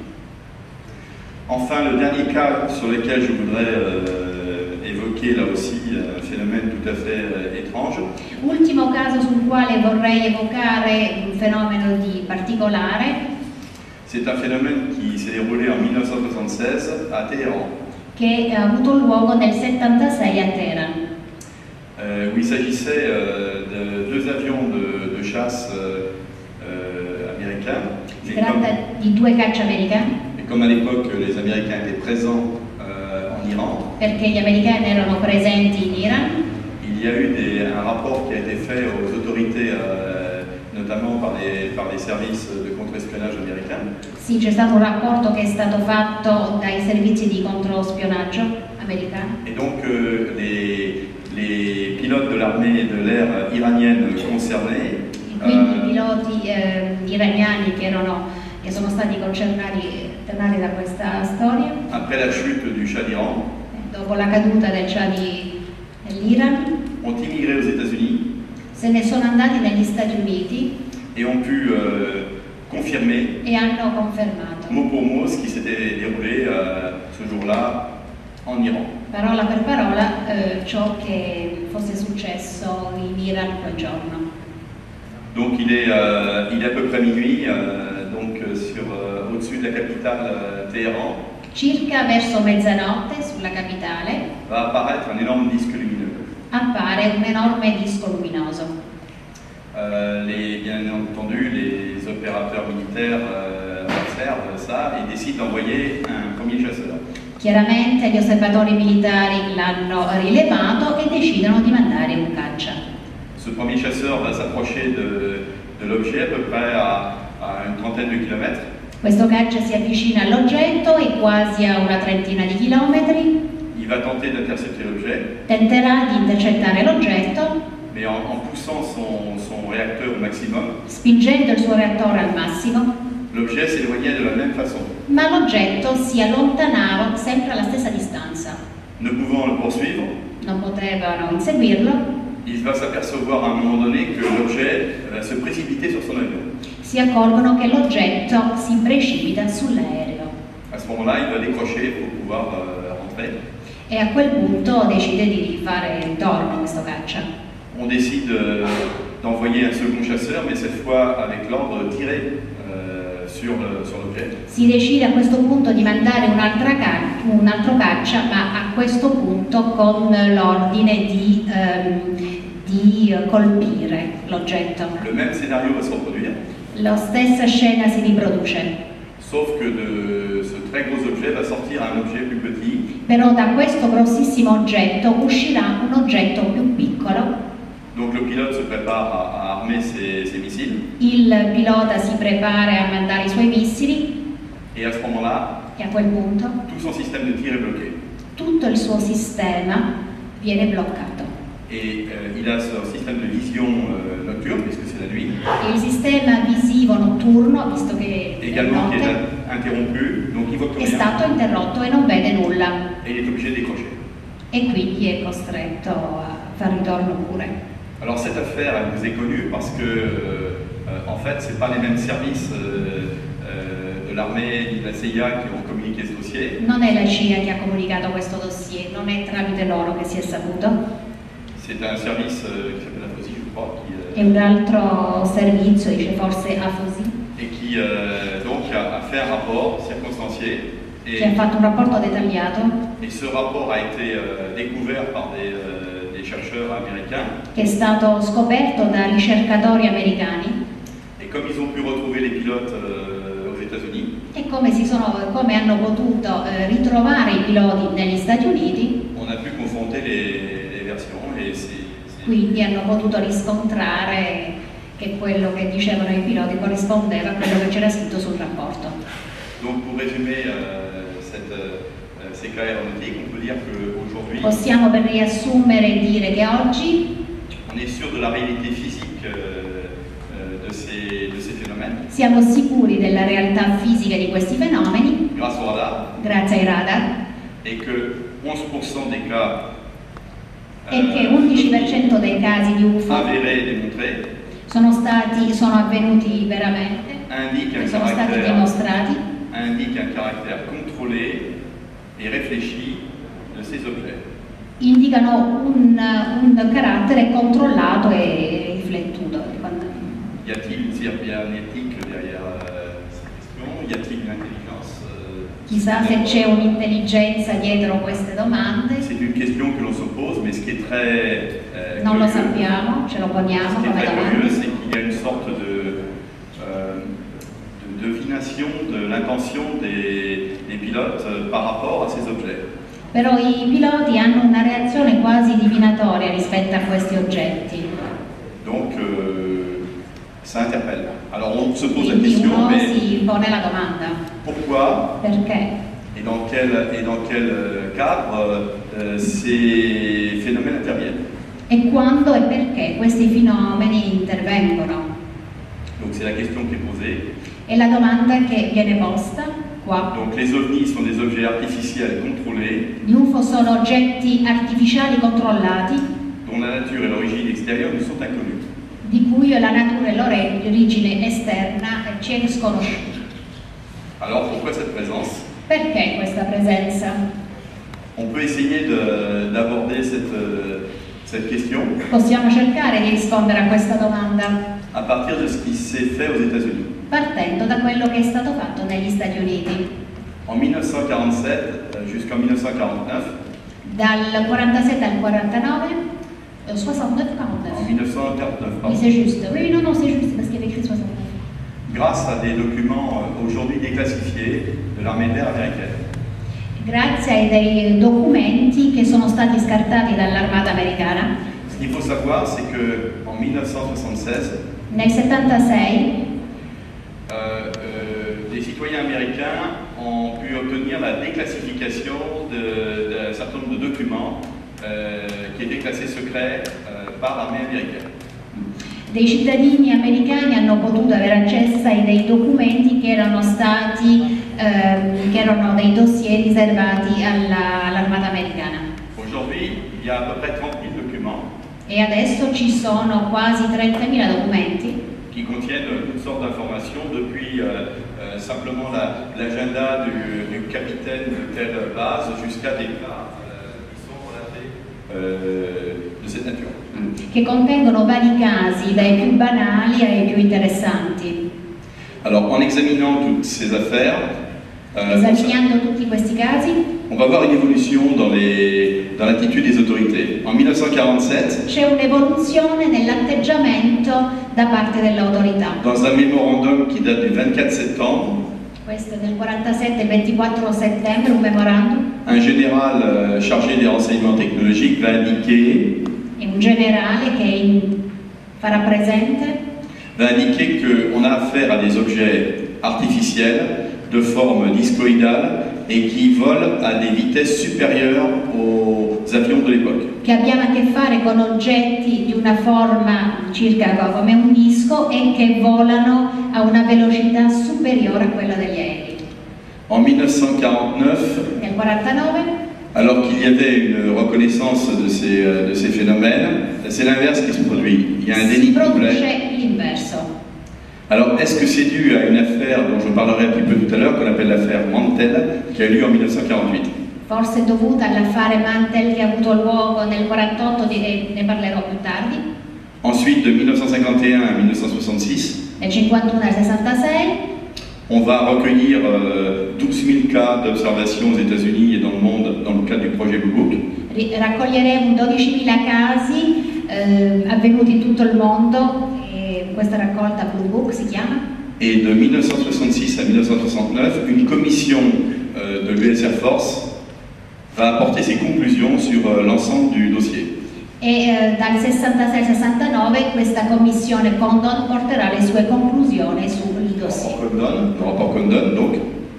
Enfin, le dernier cas sur lequel je voudrais euh, évoquer là aussi un phénomène tout à fait euh, étrange, Ultimo caso sul quale vorrei evocare un fenomeno di particolare c'est un phénomène qui s'est déroulé en mille neuf cent soixante-seize à Téhéran, che ha avuto luogo nel settantasei a Teheran. euh, où il s'agissait euh, de deux avions de, de chasse euh, euh, américains. Si Et comme, tratta di due caccia americani, et comme à l'époque les Américains étaient présents euh, en Iran, perché gli americani erano presenti in Iran. il y a eu des- un rapport qui a été fait aux autorités, euh, notamment par les, par les services de contre-espionnage américains, Sì, c'è stato un rapporto che è stato fatto dai servizi di controspionaggio americani. et donc euh, les, les pilotes de l'armée de l'air iranienne concernés E quindi i euh, piloti eh, iraniani che, erano, che sono stati concernati concernati da questa storia, après la chute du Shah d'Iran, dopo la caduta del Shah di- dell'Iran, ont immigré aux États-Unis se ne sono andati negli Stati Uniti et ont pu euh, confirmer e hanno confermato, mot pour mot ce qui s'était déroulé euh, ce jour-là en Iran. parola per parola, eh, ciò che fosse successo in Iran quel giorno. Donc il est, euh, il est à peu près minuit, euh, donc euh, sur, euh, au-dessus de la capitale euh, Téhéran, Circa verso mezzanotte sulla capitale va apparaître un énorme disque lumineux. appare un enorme disco luminoso. Euh, les, bien entendu, les opérateurs militaires euh, observent ça et décident d'envoyer un premier chasseur. Chiaramente gli osservatori militari l'hanno rilevato e decidono di mandare un caccia. Ce premier chasseur va s'approcher de, de l'objet à peu près à à une trentaine de kilomètres. Questo caccia si avvicina all'oggetto e quasi a una trentina di chilometri. Il va tenter d'intercepter l'objet. Tenterà di intercettare l'oggetto, Mais en, en poussant son, son réacteur au maximum, spingendo il suo reattore al massimo, l'objet s'éloignait de la même façon. ma l'oggetto si allontanava sempre alla stessa distanza. Ne pouvant le poursuivre, Non potevano inseguirlo, il va s'apercevoir à un moment donné que l'objet va se précipiter sur son avion. si accorgono che l'oggetto si precipita sull'aereo À ce moment-là, il va décrocher pour pouvoir euh, rentrer. e a quel punto decide di rifare ritorno questo caccia. On décide euh, d'envoyer un second chasseur, mais cette fois avec l'ordre de tirer euh, sur le- sur l'objet. Si decide a questo punto di mandare un'altra ca- un altro caccia, ma a questo punto con l'ordine di, ehm, di colpire l'oggetto. Le même scénario va se reproduire, La stessa scena si riproduce, sauf que de ce très gros objet va sortir un objet plus petit. però da questo grossissimo oggetto uscirà un oggetto più piccolo. Donc le pilote se prépare à, à armer ses, ses missiles, Il pilota si prepara a mandare i suoi missili et à ce moment-là, e a quel punto tout son système de tir est bloqué. tutto il suo sistema viene bloccato. Et euh, il a ce système de vision euh, nocturne, puisque c'est la nuit, Il sistema visivo notturno, visto che è également qui est notte, in- interrompu, donc il voit plus è rien, stato interrotto e non vede nulla et il est obligé de décrocher. e quindi è costretto a far ritorno pure. Alors cette affaire, elle vous est connue parce que, euh, en fait, c'est pas les mêmes services euh, euh, de l'armée ni de la C I A qui ont communiqué ce dossier. Non è la C I A che ha comunicato questo dossier, non è tramite loro che si è saputo, C'est un service euh, qui s'appelle AFOSI, je crois, qui, euh, è un altro servizio, dice forse AFOSI, et qui euh, donc a, a fait un rapport circonstancié. Et, che ha fatto un rapporto dettagliato et ce rapport a été euh, découvert par des, euh, des chercheurs américains. che è stato scoperto da ricercatori americani Et comme ils ont pu retrouver les pilotes euh, aux États-Unis, e come, si sono, come hanno potuto eh, ritrovare i piloti negli Stati Uniti, on a pu confronter les, les versions et c'est c'est- quindi hanno potuto riscontrare che quello che dicevano i piloti corrispondeva a quello che c'era scritto sul rapporto. Donc pour résumer euh, cette, euh, ces cas aéronautiques, on peut dire qu'aujourd'hui, Possiamo per riassumere dire che oggi on est sûr de la réalité physique euh, euh, de, ces, de ces phénomènes siamo sicuri della realtà fisica di questi fenomeni grâce au radar grazie ai radar et que onze pour cent des cas e che undici per cento dei casi di U F O avérés et démontrés sono, stati, sono avvenuti veramente, indiquent e un sono stati caractère, dimostrati, indiquent un caractère contrôlé et réfléchi de ces objets. indicano un, un carattere controllato e riflettuto. Y a-t-il une cybernétique derrière euh, ces questions? Y a-t-il une intelligence euh, Chissà se c'è un'intelligenza dietro queste domande, C'est une question que l'on se pose, mais ce qui est très euh, non lo curieux, sappiamo, ce lo poniamo ce qui est come très domanda. curieux, c'est qu'il y a une sorte de, euh, de devination de l'intention des, des pilotes euh, par rapport à ces objets. Però i piloti hanno una reazione quasi divinatoria rispetto a questi oggetti. Donc, euh, ça interpelle. Alors, on se pose la Quindi question, uno mais si pone la domanda, pourquoi perché? et dans quel, et dans quel euh, cadre euh, ces phénomènes interviennent? E quando e perché questi fenomeni intervengono? Donc, c'est la question qui est posée. È la domanda che viene posta qua. Donc, les ovnis sont des objets artificiels contrôlés, Gli U F O sono oggetti artificiali controllati, dont la nature et l'origine extérieure nous sont inconnues. di cui la natura e l'origine esterna ci è sconosciuta. Alors, pourquoi cette présence? Perché questa presenza? On peut essayer de- d'aborder cette, euh, cette question Possiamo cercare di rispondere a questa domanda à partir de ce qui s'est fait aux États-Unis. partendo da quello che è stato fatto negli Stati Uniti. En milleneuf-cent quarante-sept euh, jusqu'en milleneuf-cent quarante-neuf, Dal quarantasette al quarantanove, euh, soixante-neuf en quarantanove. milleneuf-cent quarante-neuf, Oui, pardon, c'est juste. Oui, non, non, c'est juste parce qu'il y avait écrit soixante-neuf. grâce à des documents euh, aujourd'hui déclassifiés de l'armée de l'air américaine. Grazie ai dei documenti che sono stati scartati dall'armata americana, Ce qu'il faut savoir, c'est qu'en milleneuf cent soixante-seize, nel settantasei euh, euh, des citoyens américains ont pu ottenir la déclassification d'un certain nombre de documents euh, qui étaient classés secrets euh, par l'armée américaine. Dei cittadini americani hanno potuto avere accesso ai dei documenti che erano stati, ehm, che erano dei dossier riservati all'armata all americana. Aujourd'hui, il y a à peu près trente mille documents. E adesso ci sono quasi trentamila documenti qui contiennent toutes sortes d'informations, depuis euh, euh, simplement l'agenda la, du, du capitaine de telle base jusqu'à des cas euh, qui sont relatés euh, de cette nature. Che contengono vari casi, dai più banali ai più interessanti. Alors, en examinant toutes ces affaires, euh, Esaminando tutti questi casi, on va voir une évolution dans les, dans l'attitude des autorités. En mille neuf cent quarante-sept, c'è un'evoluzione nell'atteggiamento da parte dell'autorità. Dans un mémorandum qui date du vingt-quatre septembre, Questo è del quarantasette, il ventiquattro settembre, un memorandum. Un général euh, chargé des renseignements technologiques va indiquer, È un generale che in, farà presente va indiquer qu'on a affaire à des objets artificiels de forme discoïdale et qui volent à des vitesses supérieures aux avions de l'époque. che abbiamo a che fare con oggetti di una forma circa come un disco e che volano a una velocità superiore a quella degli aerei. En mille neuf cent quarante-neuf, Nel quarantanove, alors qu'il y avait une reconnaissance de ces, de ces phénomènes, c'est l'inverse qui se produit. Il y a un si déni complet. produce l'inverso. Alors, est-ce que c'est dû à une affaire dont je parlerai un petit peu tout à l'heure, qu'on appelle l'affaire Mantel, qui a eu lieu en mille neuf cent quarante-huit? Forse è dovuta all'affare Mantel che ha avuto luogo nel quarantotto, di, ne parlerò più tardi. Ensuite, de mille neuf cent cinquante et un à mille neuf cent soixante-six, Nel cinquantuno al sessantasei on va recueillir euh, douze mille cas d'observation aux États-Unis et dans le monde dans le cadre du projet Blue Book. raccoglieremo dodicimila casi eh, avvenuti in tutto il mondo, e questa raccolta Blue Book si chiama. Et de mille neuf cent soixante-six à mille neuf cent soixante-neuf, une commission euh, de l'U S Air Force va apporter ses conclusions sur euh, l'ensemble du dossier. E eh, dal sessantasei al sessantanove questa commissione Condon porterà le sue conclusioni sul dossier. Condon, le rapport Condon, donc.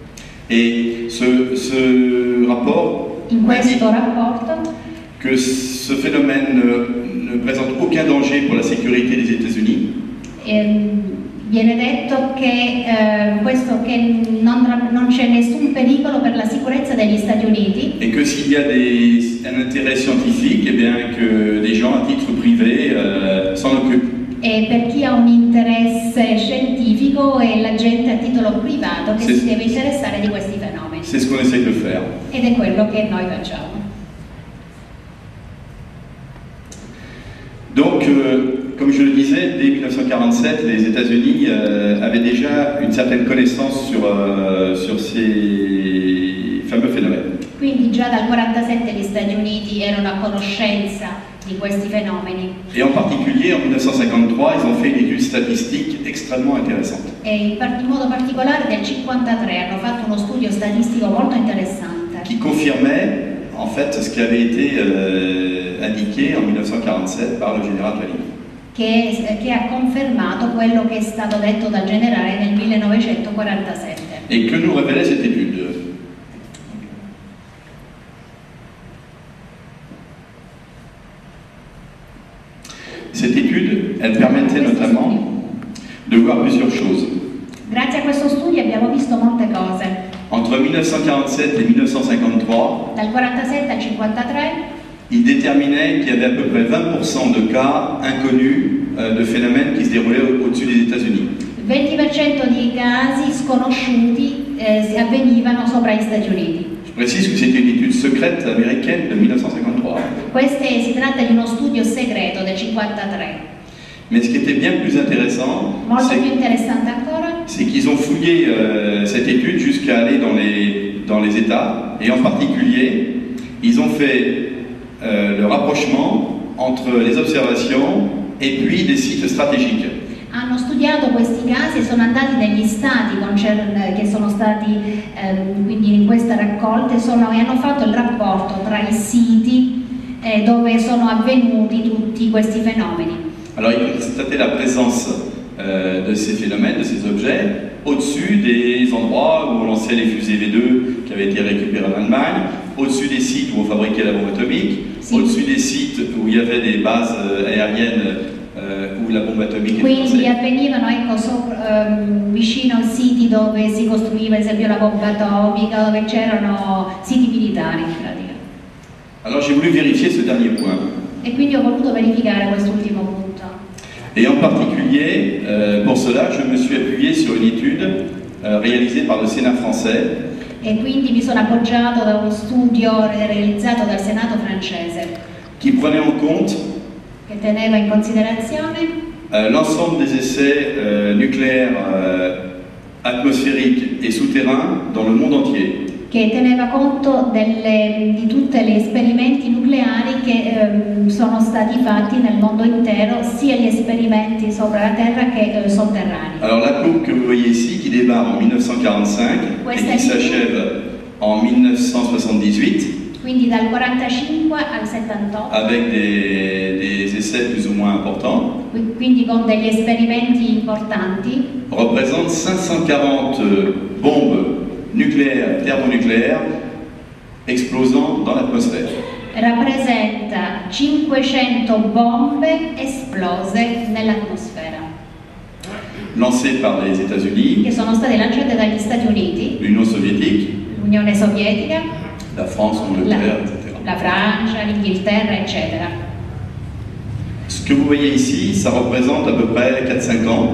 Et ce, ce rapport In questo indique rapporto que ce phénomène ne, ne présente aucun danger pour la sécurité des États-Unis. ehm, viene detto che, eh, questo, che non, non c'è nessun pericolo per la sicurezza degli Stati Uniti. Et que s'il y a des, un intérêt scientifique, eh bien que des gens à titre privé euh, s'en occupent. E per chi ha un interesse scientifico è la gente a titolo privato che si deve interessare di questi fenomeni. C'est ce qu'on essaye de faire. Ed è quello che noi facciamo. Donc, euh, comme je le disais, dès mille neuf cent quarante-sept, les États-Unis euh, avaient déjà une certaine connaissance sur, euh, sur ces fameux phénomènes. Quindi già dal quarantasette gli Stati Uniti erano a conoscenza di questi fenomeni. Et en particulier, en mille neuf cent cinquante-trois, ils ont fait une étude statistique extrêmement intéressante. E in, in modo particolare nel cinquantatré hanno fatto uno studio statistico molto interessante. Qui confirmait, en fait, ce qui avait été euh, indiqué en mille neuf cent quarante-sept par le général Vallini. Che, che ha confermato quello che è stato detto dal generale nel millenovecentoquarantasette. Et que nous révélait cette étude? Cette étude, elle permettait notamment de voir plusieurs choses. Grazie a questo studio abbiamo visto molte cose. Entre mille neuf cent quarante-sept et mille neuf cent cinquante-trois, Dal quarantasette al cinquantatré il déterminait qu'il y avait à peu près vingt pour cent de cas inconnus euh, de phénomènes qui se déroulaient au- au-dessus des États-Unis. venti per cento di casi sconosciuti eh, si avvenivano sopra gli Stati Uniti. Je précise que c'était une étude secrète américaine de mille neuf cent cinquante-trois. Queste, si tratta di uno studio segreto del cinquantatré. Mais ce qui était bien plus intéressant, Molto c'est più interessante ancora c'est qu'ils ont fouillé euh, cette étude jusqu'à aller dans les, dans les États, et en particulier, ils ont fait euh, le rapprochement entre les observations et puis des sites stratégiques. hanno studiato questi casi e sono andati negli stati concern- che sono stati ehm, quindi in questa raccolta e, sono, e hanno fatto il rapporto tra i siti eh, dove sono avvenuti tutti questi fenomeni. Alors ils constataient la présence euh, de ces phénomènes, de ces objets, au-dessus des endroits où on lançait les fusées V deux qui avaient été récupérées en Allemagne, au-dessus des sites où on fabriquait la bombe atomique, Sì. au-dessus des sites où il y avait des bases aériennes euh, où la bombe atomique était Quindi lancée. avvenivano ecco, sopra, ehm, vicino a siti dove si costruiva ad esempio la bomba atomica, dove c'erano siti militari in pratica. Alors j'ai voulu vérifier ce dernier point. E quindi ho voluto verificare quest'ultimo punto. Et en particulier, euh, pour cela, je me suis appuyé sur une étude euh, réalisée par le Sénat français E quindi mi sono appoggiato da uno studio realizzato dal Senato francese qui prenait en compte che teneva in considerazione euh, l'ensemble des essais euh, nucléaires euh, atmosphériques et souterrains dans le monde entier. che teneva conto delle, di tutti gli esperimenti nucleari che ehm, sono stati fatti nel mondo intero, sia gli esperimenti sopra la Terra che eh, sotterranei. Alors la courbe que vous voyez ici, qui démarre en mille neuf cent quarante-cinq et qui s'achève en mille neuf cent soixante-dix-huit, Quindi dal quarantacinque al settantotto, avec des, des essais plus ou moins importants, quindi con degli esperimenti importanti, représente cinq cent quarante bombes nucléaires, thermonucléaires, explosant dans l'atmosphère. rappresenta cinquecento bombe esplose nell'atmosfera, Lancées par les États-Unis, che sono state lanciate dagli Stati Uniti, l'Union soviétique, l'Unione Sovietica, la France, la, l'Angleterre, et cetera. la Francia, l'Inghilterra, eccetera. Ce que vous voyez ici, ça représente à peu près quatre cinq ans,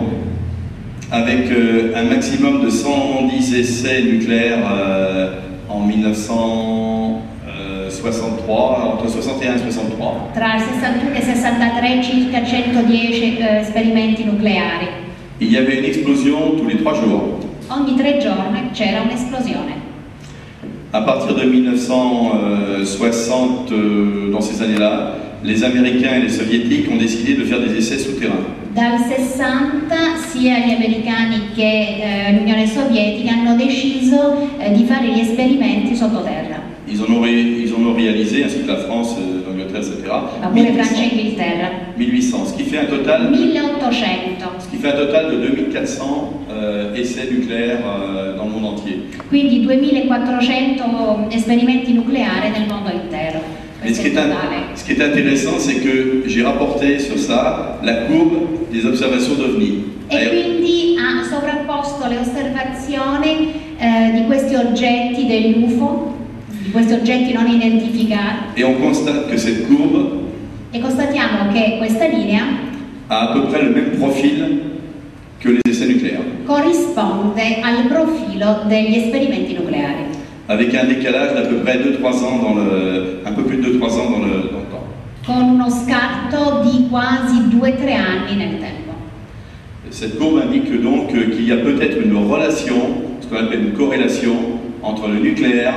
avec euh, un maximum de cent dix essais nucléaires euh, en mille neuf cent soixante-trois, entre soixante et un et soixante-trois. Tra il sessantuno e il sessantatré circa centodieci eh, esperimenti nucleari. Il y avait une explosion tous les trois jours. Ogni tre giorni c'era un'esplosione. À partir de mille neuf cent soixante, euh, dans ces années-là, les Américains et les Soviétiques ont décidé de faire des essais souterrains. Dal sessanta sia gli americani che eh, l'Unione Sovietica hanno deciso eh, di fare gli esperimenti sottoterra. Ils en ont, ré, ils en ont réalisé, ainsi que la France, euh, l'Angleterre, et cetera, Ma pure Francia e Inghilterra. mille huit cents, ce qui fait un total, milleottocento. ce qui fait un total de deux mille quatre cents euh, essais nucléaires euh, dans le monde entier. Quindi duemilaquattrocento esperimenti nucleari nel mondo intero. Mais ce Questo qui, è il est un- totale. ce qui est intéressant, c'est que j'ai rapporté sur ça la courbe des observations d'OVNI. E quindi ha sovrapposto le osservazioni eh, di questi oggetti degli U F O, di questi oggetti non identificati, Et on constate que cette courbe e constatiamo che questa linea a à peu près le même profil que les essais nucléaires, corrisponde al profilo degli esperimenti nucleari, avec un décalage d'à peu près deux trois ans dans le, un peu plus de deux trois ans dans le, dans le temps. con uno scarto di quasi due tre anni nel tempo. Cette courbe indique donc qu'il y a peut-être une relation, ce qu'on appelle une corrélation, entre le nucléaire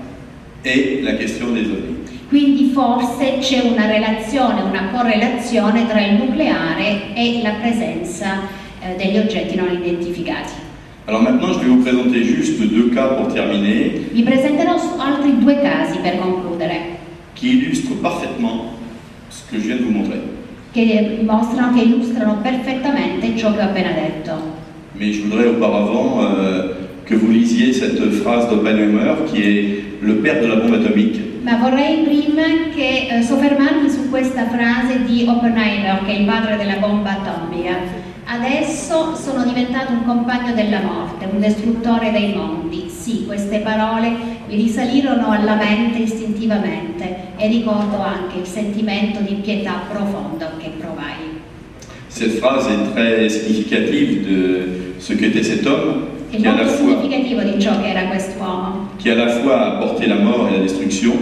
et la question des ovnis. Quindi forse c'è una relazione, una correlazione tra il nucleare e la presenza eh, degli oggetti non identificati. Alors maintenant, je vais vous présenter juste deux cas pour terminer, Vi presenterò altri due casi per concludere, qui illustrent parfaitement ce que je viens de vous montrer. che mostrano, che illustrano perfettamente ciò che ho appena detto. Mais je voudrais auparavant euh, que vous lisiez cette phrase d'Oppenheimer qui est le père de la bombe atomique. Ma vorrei prima che eh, soffermarmi su questa frase di Oppenheimer, che è il padre della bomba atomica. Adesso sono diventato un compagno della morte, un distruttore dei mondi. Sì, queste parole mi risalirono alla mente istintivamente e ricordo anche il sentimento di pietà profondo che provai. Cette phrase est très significative de ce qu'était cet homme È qui à, la molto fois, significativo di ciò che era quest'uomo, qui à la fois a porté la mort et la destruction,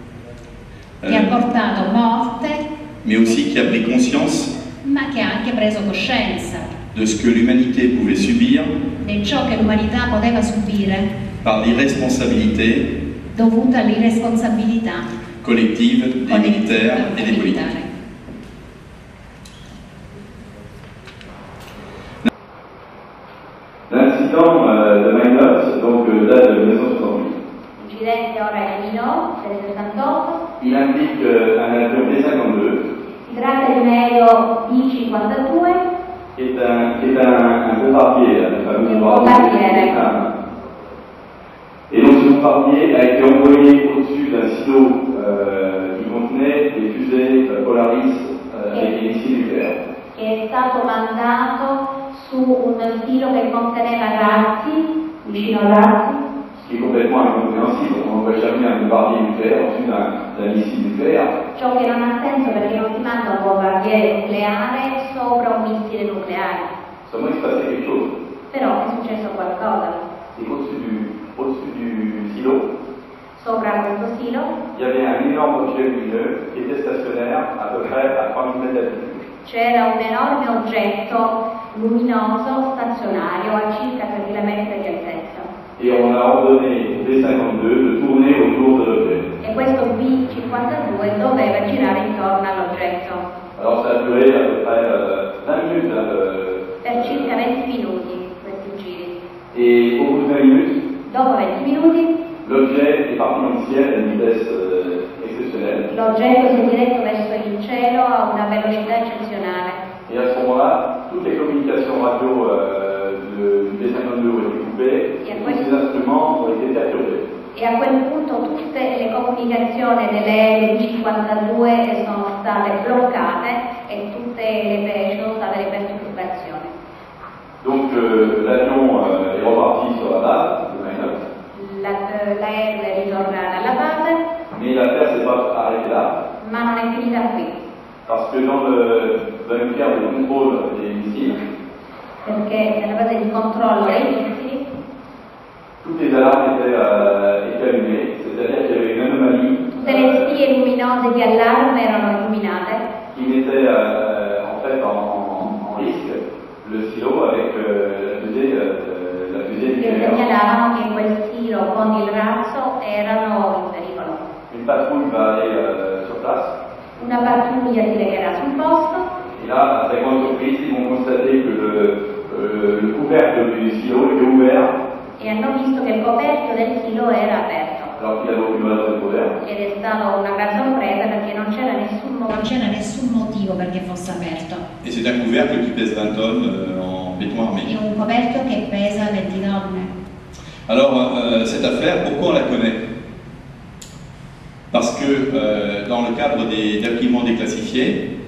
che ha euh, portato morte, mais aussi qui a pris conscience ma che ha anche preso coscienza de ce que l'humanité pouvait subir di ciò che l'umanità poteva subire par l'irresponsabilité dovuta all'irresponsabilità collective des collettiva militaires et des politiques. militare. L'incident euh, de Minot, donc euh, date de mille neuf cent soixante-huit. L'incidente ora è Minot del sessantotto, Il indique euh, un avion B cinquante-deux si tratta di un aereo I cinquantadue qui est un, qui est un, un bombardier, le fameux bombardier. Et donc ce bombardier a été envoyé au-dessus d'un silo euh, qui contenait des fusées euh, Polaris euh, avec des missiles nucléaires. Che è stato mandato su un filo che conteneva razzi, vicino a razzi. Ce qui est complètement incompréhensible, on n'envoie jamais un bombardier nucléaire au-dessus d'un missile nucléaire. Ciò che non ha senso perché non si manda un bombardiere nucleare sopra un missile nucleare. Seulement il se passait quelque chose. Però è successo qualcosa. Et au-dessus du, au-dessus du silo, sopra questo silo, il y avait un énorme objet lumineux qui était stationnaire à peu près à trois mille mètres d'altitude. C'era un enorme oggetto luminoso stazionario a circa tremila metri di altezza. Et on a ordonné au B cinquantadue de tourner autour de l'objet. E questo B cinquantadue doveva girare intorno all'oggetto. Alors ça a duré à peu près euh, vingt minutes. Là, le... Per circa venti minuti questi giri. Et au bout de vingt minutes, dopo venti minuti, l'objet est parti dans le ciel à une vitesse euh, exceptionnelle. L'oggetto si è diretto verso il cielo a una velocità eccezionale. Et à ce moment-là, toutes les communications radio euh, de, du B cinquantadue ont été coupées et tous ces instruments ont été perturbés. E a quel punto tutte le comunicazioni delle B cinquantadue sono state bloccate e tutte le ci sono state le perturbazioni. Donc euh, l'avion euh, est reparti sur la base de Mainox. L'aereo è ritornato alla base. Mais l'affaire s'est pas arrêtée là. Ma non è finita qui. Parce que dans le bunker de contrôle des missiles, perché nella base di controllo dei missili, toutes les alarmes étaient, euh, étaient allumées, c'est-à-dire qu'il y avait une anomalie. Tutte le spie luminose di allarme erano illuminate. Qui mettait euh, en fait en, en, en risque le silo avec euh, la fusée, euh, la fusée nucléaire. Che segnalavano che quel silo con il razzo erano in pericolo. Une patrouille va aller euh, sur place. Una pattuglia si recherà sul posto. Et là, avec grande surprise, ils vont constater que le, euh, le couvercle du silo était ouvert. E hanno visto che il coperchio del silo era aperto. Alors qu'il avait aucune raison d'être ouvert. Ed è stata una gran sorpresa perché non c'era nessun, non c'era nessun motivo perché fosse aperto. Et c'est un couvercle qui pèse vingt tonnes euh, en béton armé. È un coperchio che pesa venti tonne. Alors, euh, cette affaire, pourquoi on la connaît? Parce que euh, dans le cadre des documents déclassifiés,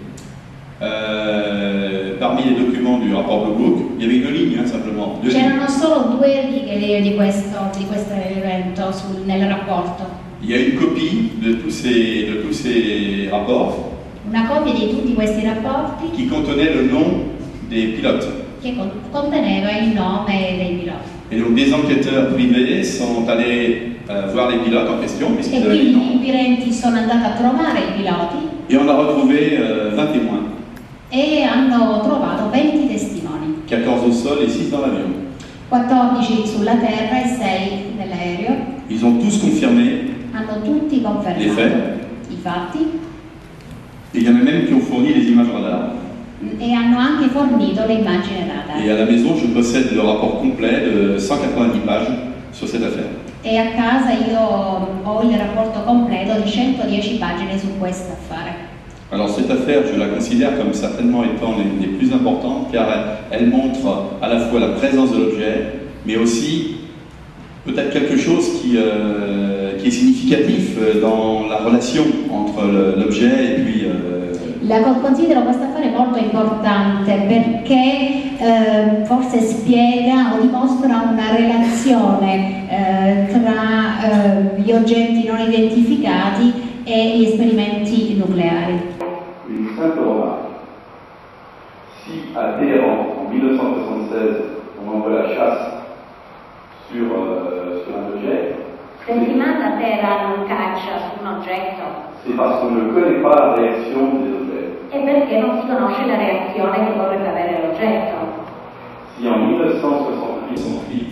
euh, parmi les documents du rapport Blue Book, il y avait deux lignes, hein, simplement. C'erano solo due righe di questo, di questo evento sul, nel rapporto. Il y a une copie de tous ces, de tous ces rapports. Una copia di tutti questi rapporti. Qui contenait le nom des pilotes. Che conteneva il nome dei piloti. Et donc des enquêteurs privés sont allés euh, voir les pilotes en question. E quindi gli inquirenti sono andati a trovare i piloti. Et on a retrouvé euh, vingt témoins. E hanno trovato venti testimoni. quatorze au sol et six dans l'avion. quattordici sulla terra e sei nell'aereo. Ils ont tous confirmé. Hanno tutti confermato les faits. I fatti. Et il y en a même qui ont fourni les images radar. E hanno anche fornito le immagini radar. Et à la maison, je possède le rapport complet de cent quatre-vingt-dix pages sur cette affaire. E a casa io ho il rapporto completo di centodieci pagine su questo affare. Alors cette affaire, je la considère comme certainement étant les, les plus importantes car elle, elle montre à la fois la présence de l'objet, mais aussi peut-être quelque chose qui, euh, qui est significatif dans la relation entre l'objet et puis... Euh, La considero questo affare molto importante perché eh, forse spiega o dimostra una relazione eh, tra eh, gli oggetti non identificati e gli esperimenti nucleari. Une simple remarque. Si à Téhéran, en mille neuf cent soixante-seize, on envoie la chasse sur, euh, sur un objet, se si manda a Teheran un caccia su un oggetto, c'est parce qu'on ne connaît pas la réaction des objets. E perché non si conosce la reazione che potrebbe avere l'oggetto. Si en mille neuf cent soixante-huit,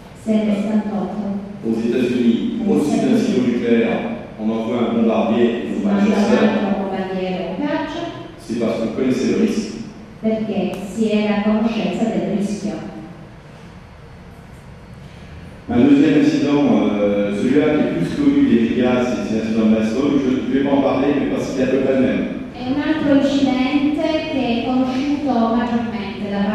aux États-Unis, au-dessus d'un silo nucléaire, on envoie un bombardier ou un chasseur, c'est parce qu'on connaissait le risque. Perché si era a conoscenza del rischio. Un deuxième incident, euh, celui-là qui est plus connu des médias, c'est l'incident de Maslow. Je ne vais pas en parler, mais parce qu'il est à peu près le même. È un altro incidente che è conosciuto maggiormente da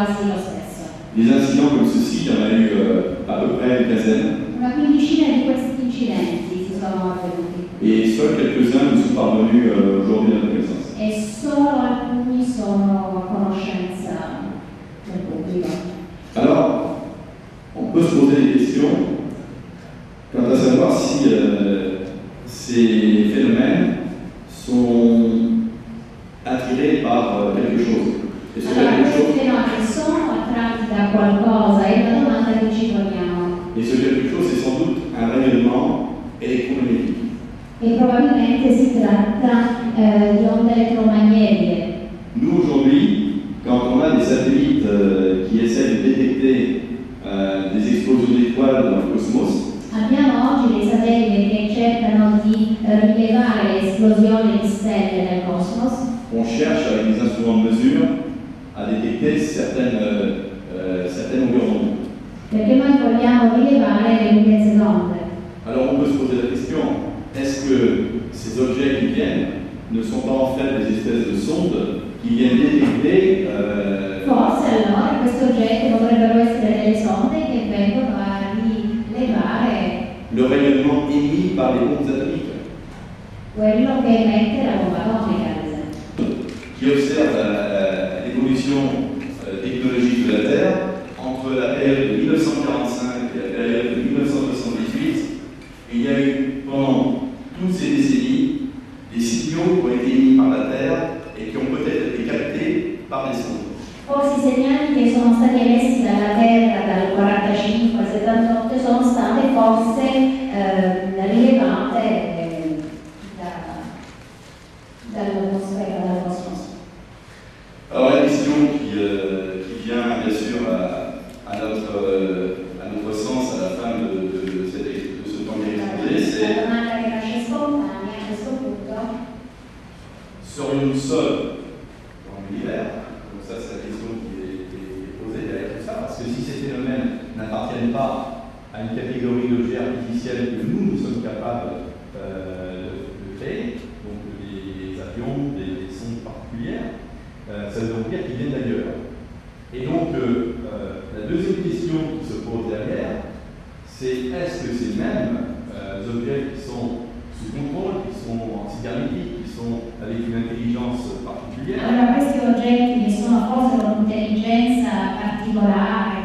quasi lo stesso. Des incidents comme ceci, il y en a eu euh, à peu près une quinzaine. Una quindicina di questi incidenti si sono avvenuti. Et seuls quelques-uns nous sont parvenus euh, aujourd'hui à notre connaissance. E solo alcuni sono a conoscenza del pubblico. Alors, on peut se poser des questions quant à savoir si euh, ces phénomènes sont attirés par euh, quelque chose. Est-ce que Allora, quelque questi chose, fenomeni sono attratti da qualcosa? È la domanda che ci poniamo. et ce quelque chose, c'est sans doute un rayonnement électromagnétique. E probabilmente si tratta eh, di onde elettromagnetiche. Nous, aujourd'hui, quand on a des satellites euh, qui essaient de détecter euh, des explosions d'étoiles dans le cosmos, Abbiamo oggi dei satelliti che cercano di eh, rilevare le esplosioni di stelle nel cosmos. on cherche avec des instruments de mesure à détecter certaines, euh, certaines longueurs d'onde. Perché noi vogliamo rilevare le lunghezze d'onde. Alors on peut se poser la question, est-ce que ces objets qui viennent ne sont pas en fait des espèces de sondes qui viennent détecter euh, Forse allora questi oggetti potrebbero essere delle sonde che vengono a rilevare le rayonnement émis par les bombes atomiques, quello che emette la bomba atomica, ad esempio. qui observent la- l'évolution euh, technologique de la Terre entre la période de mille neuf cent quarante-cinq et la période de mille neuf cent soixante-dix-huit. Il y a eu pendant toutes ces décennies des signaux qui ont été émis par la Terre et qui ont peut-être été captés par des sondes. Forse i segnali che sono stati emessi dalla Terra dal quarantacinque al settantotto sono state forse eh, rilevate eh, da, dall'atmosfera, dal cosmos. Alors la question qui, euh, qui vient bien sûr à, à, notre, euh, à notre sens à la fin de, de, de, cette, de ce temps exposé, c'est La domanda che nasce spontanea a questo punto: serions-nous seuls dans l'univers? Donc ça c'est la question qui est, qui est posée derrière tout ça, parce que si ces phénomènes n'appartiennent pas à une catégorie d'objets artificiels que nous, nous sommes capables euh, de, de créer, donc des avions, des, des sondes particulières, euh, ça veut donc dire qu'ils viennent d'ailleurs. Et donc euh, euh, la deuxième question qui se pose derrière, c'est est-ce que ces mêmes euh, objets qui sont sous contrôle, qui sont antidermitiques, qui sont avec une intelligence particulière, allora, questi oggetti che sono forse con un'intelligenza particolare,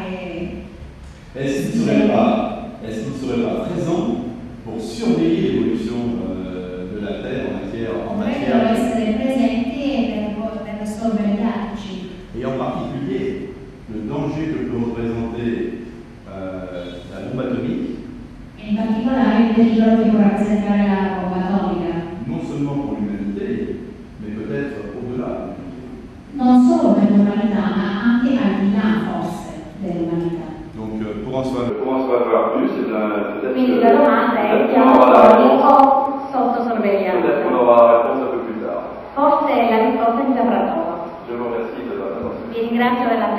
est-ce qu'ils ne seraient pas, est-ce qu'ils ne seraient pas présents pour surveiller l'évolution euh, de la Terre en matière, en potrebbero matière essere presenti per, per sorvegliarci. et en particulier le danger que peut représenter euh, la bombe atomique, E in particolare il pericolo che può rappresentare la bomba atomica, non seulement pour l'humanité, mais peut-être au-delà de l'humanité. non solo per l'umanità, ma anche al di là forse dell'umanità. Donc euh, pour en savoir Pour en savoir plus, eh bien, peut-être Quindi que- la domanda è peut-être siamo qu'on aura la soli réponse- o sotto peut-être qu'on sorveglianza? aura la réponse un peu plus tard. Forse la risposta si saprà dopo. Je vous remercie de votre attention. Vi ringrazio dell'attenzione.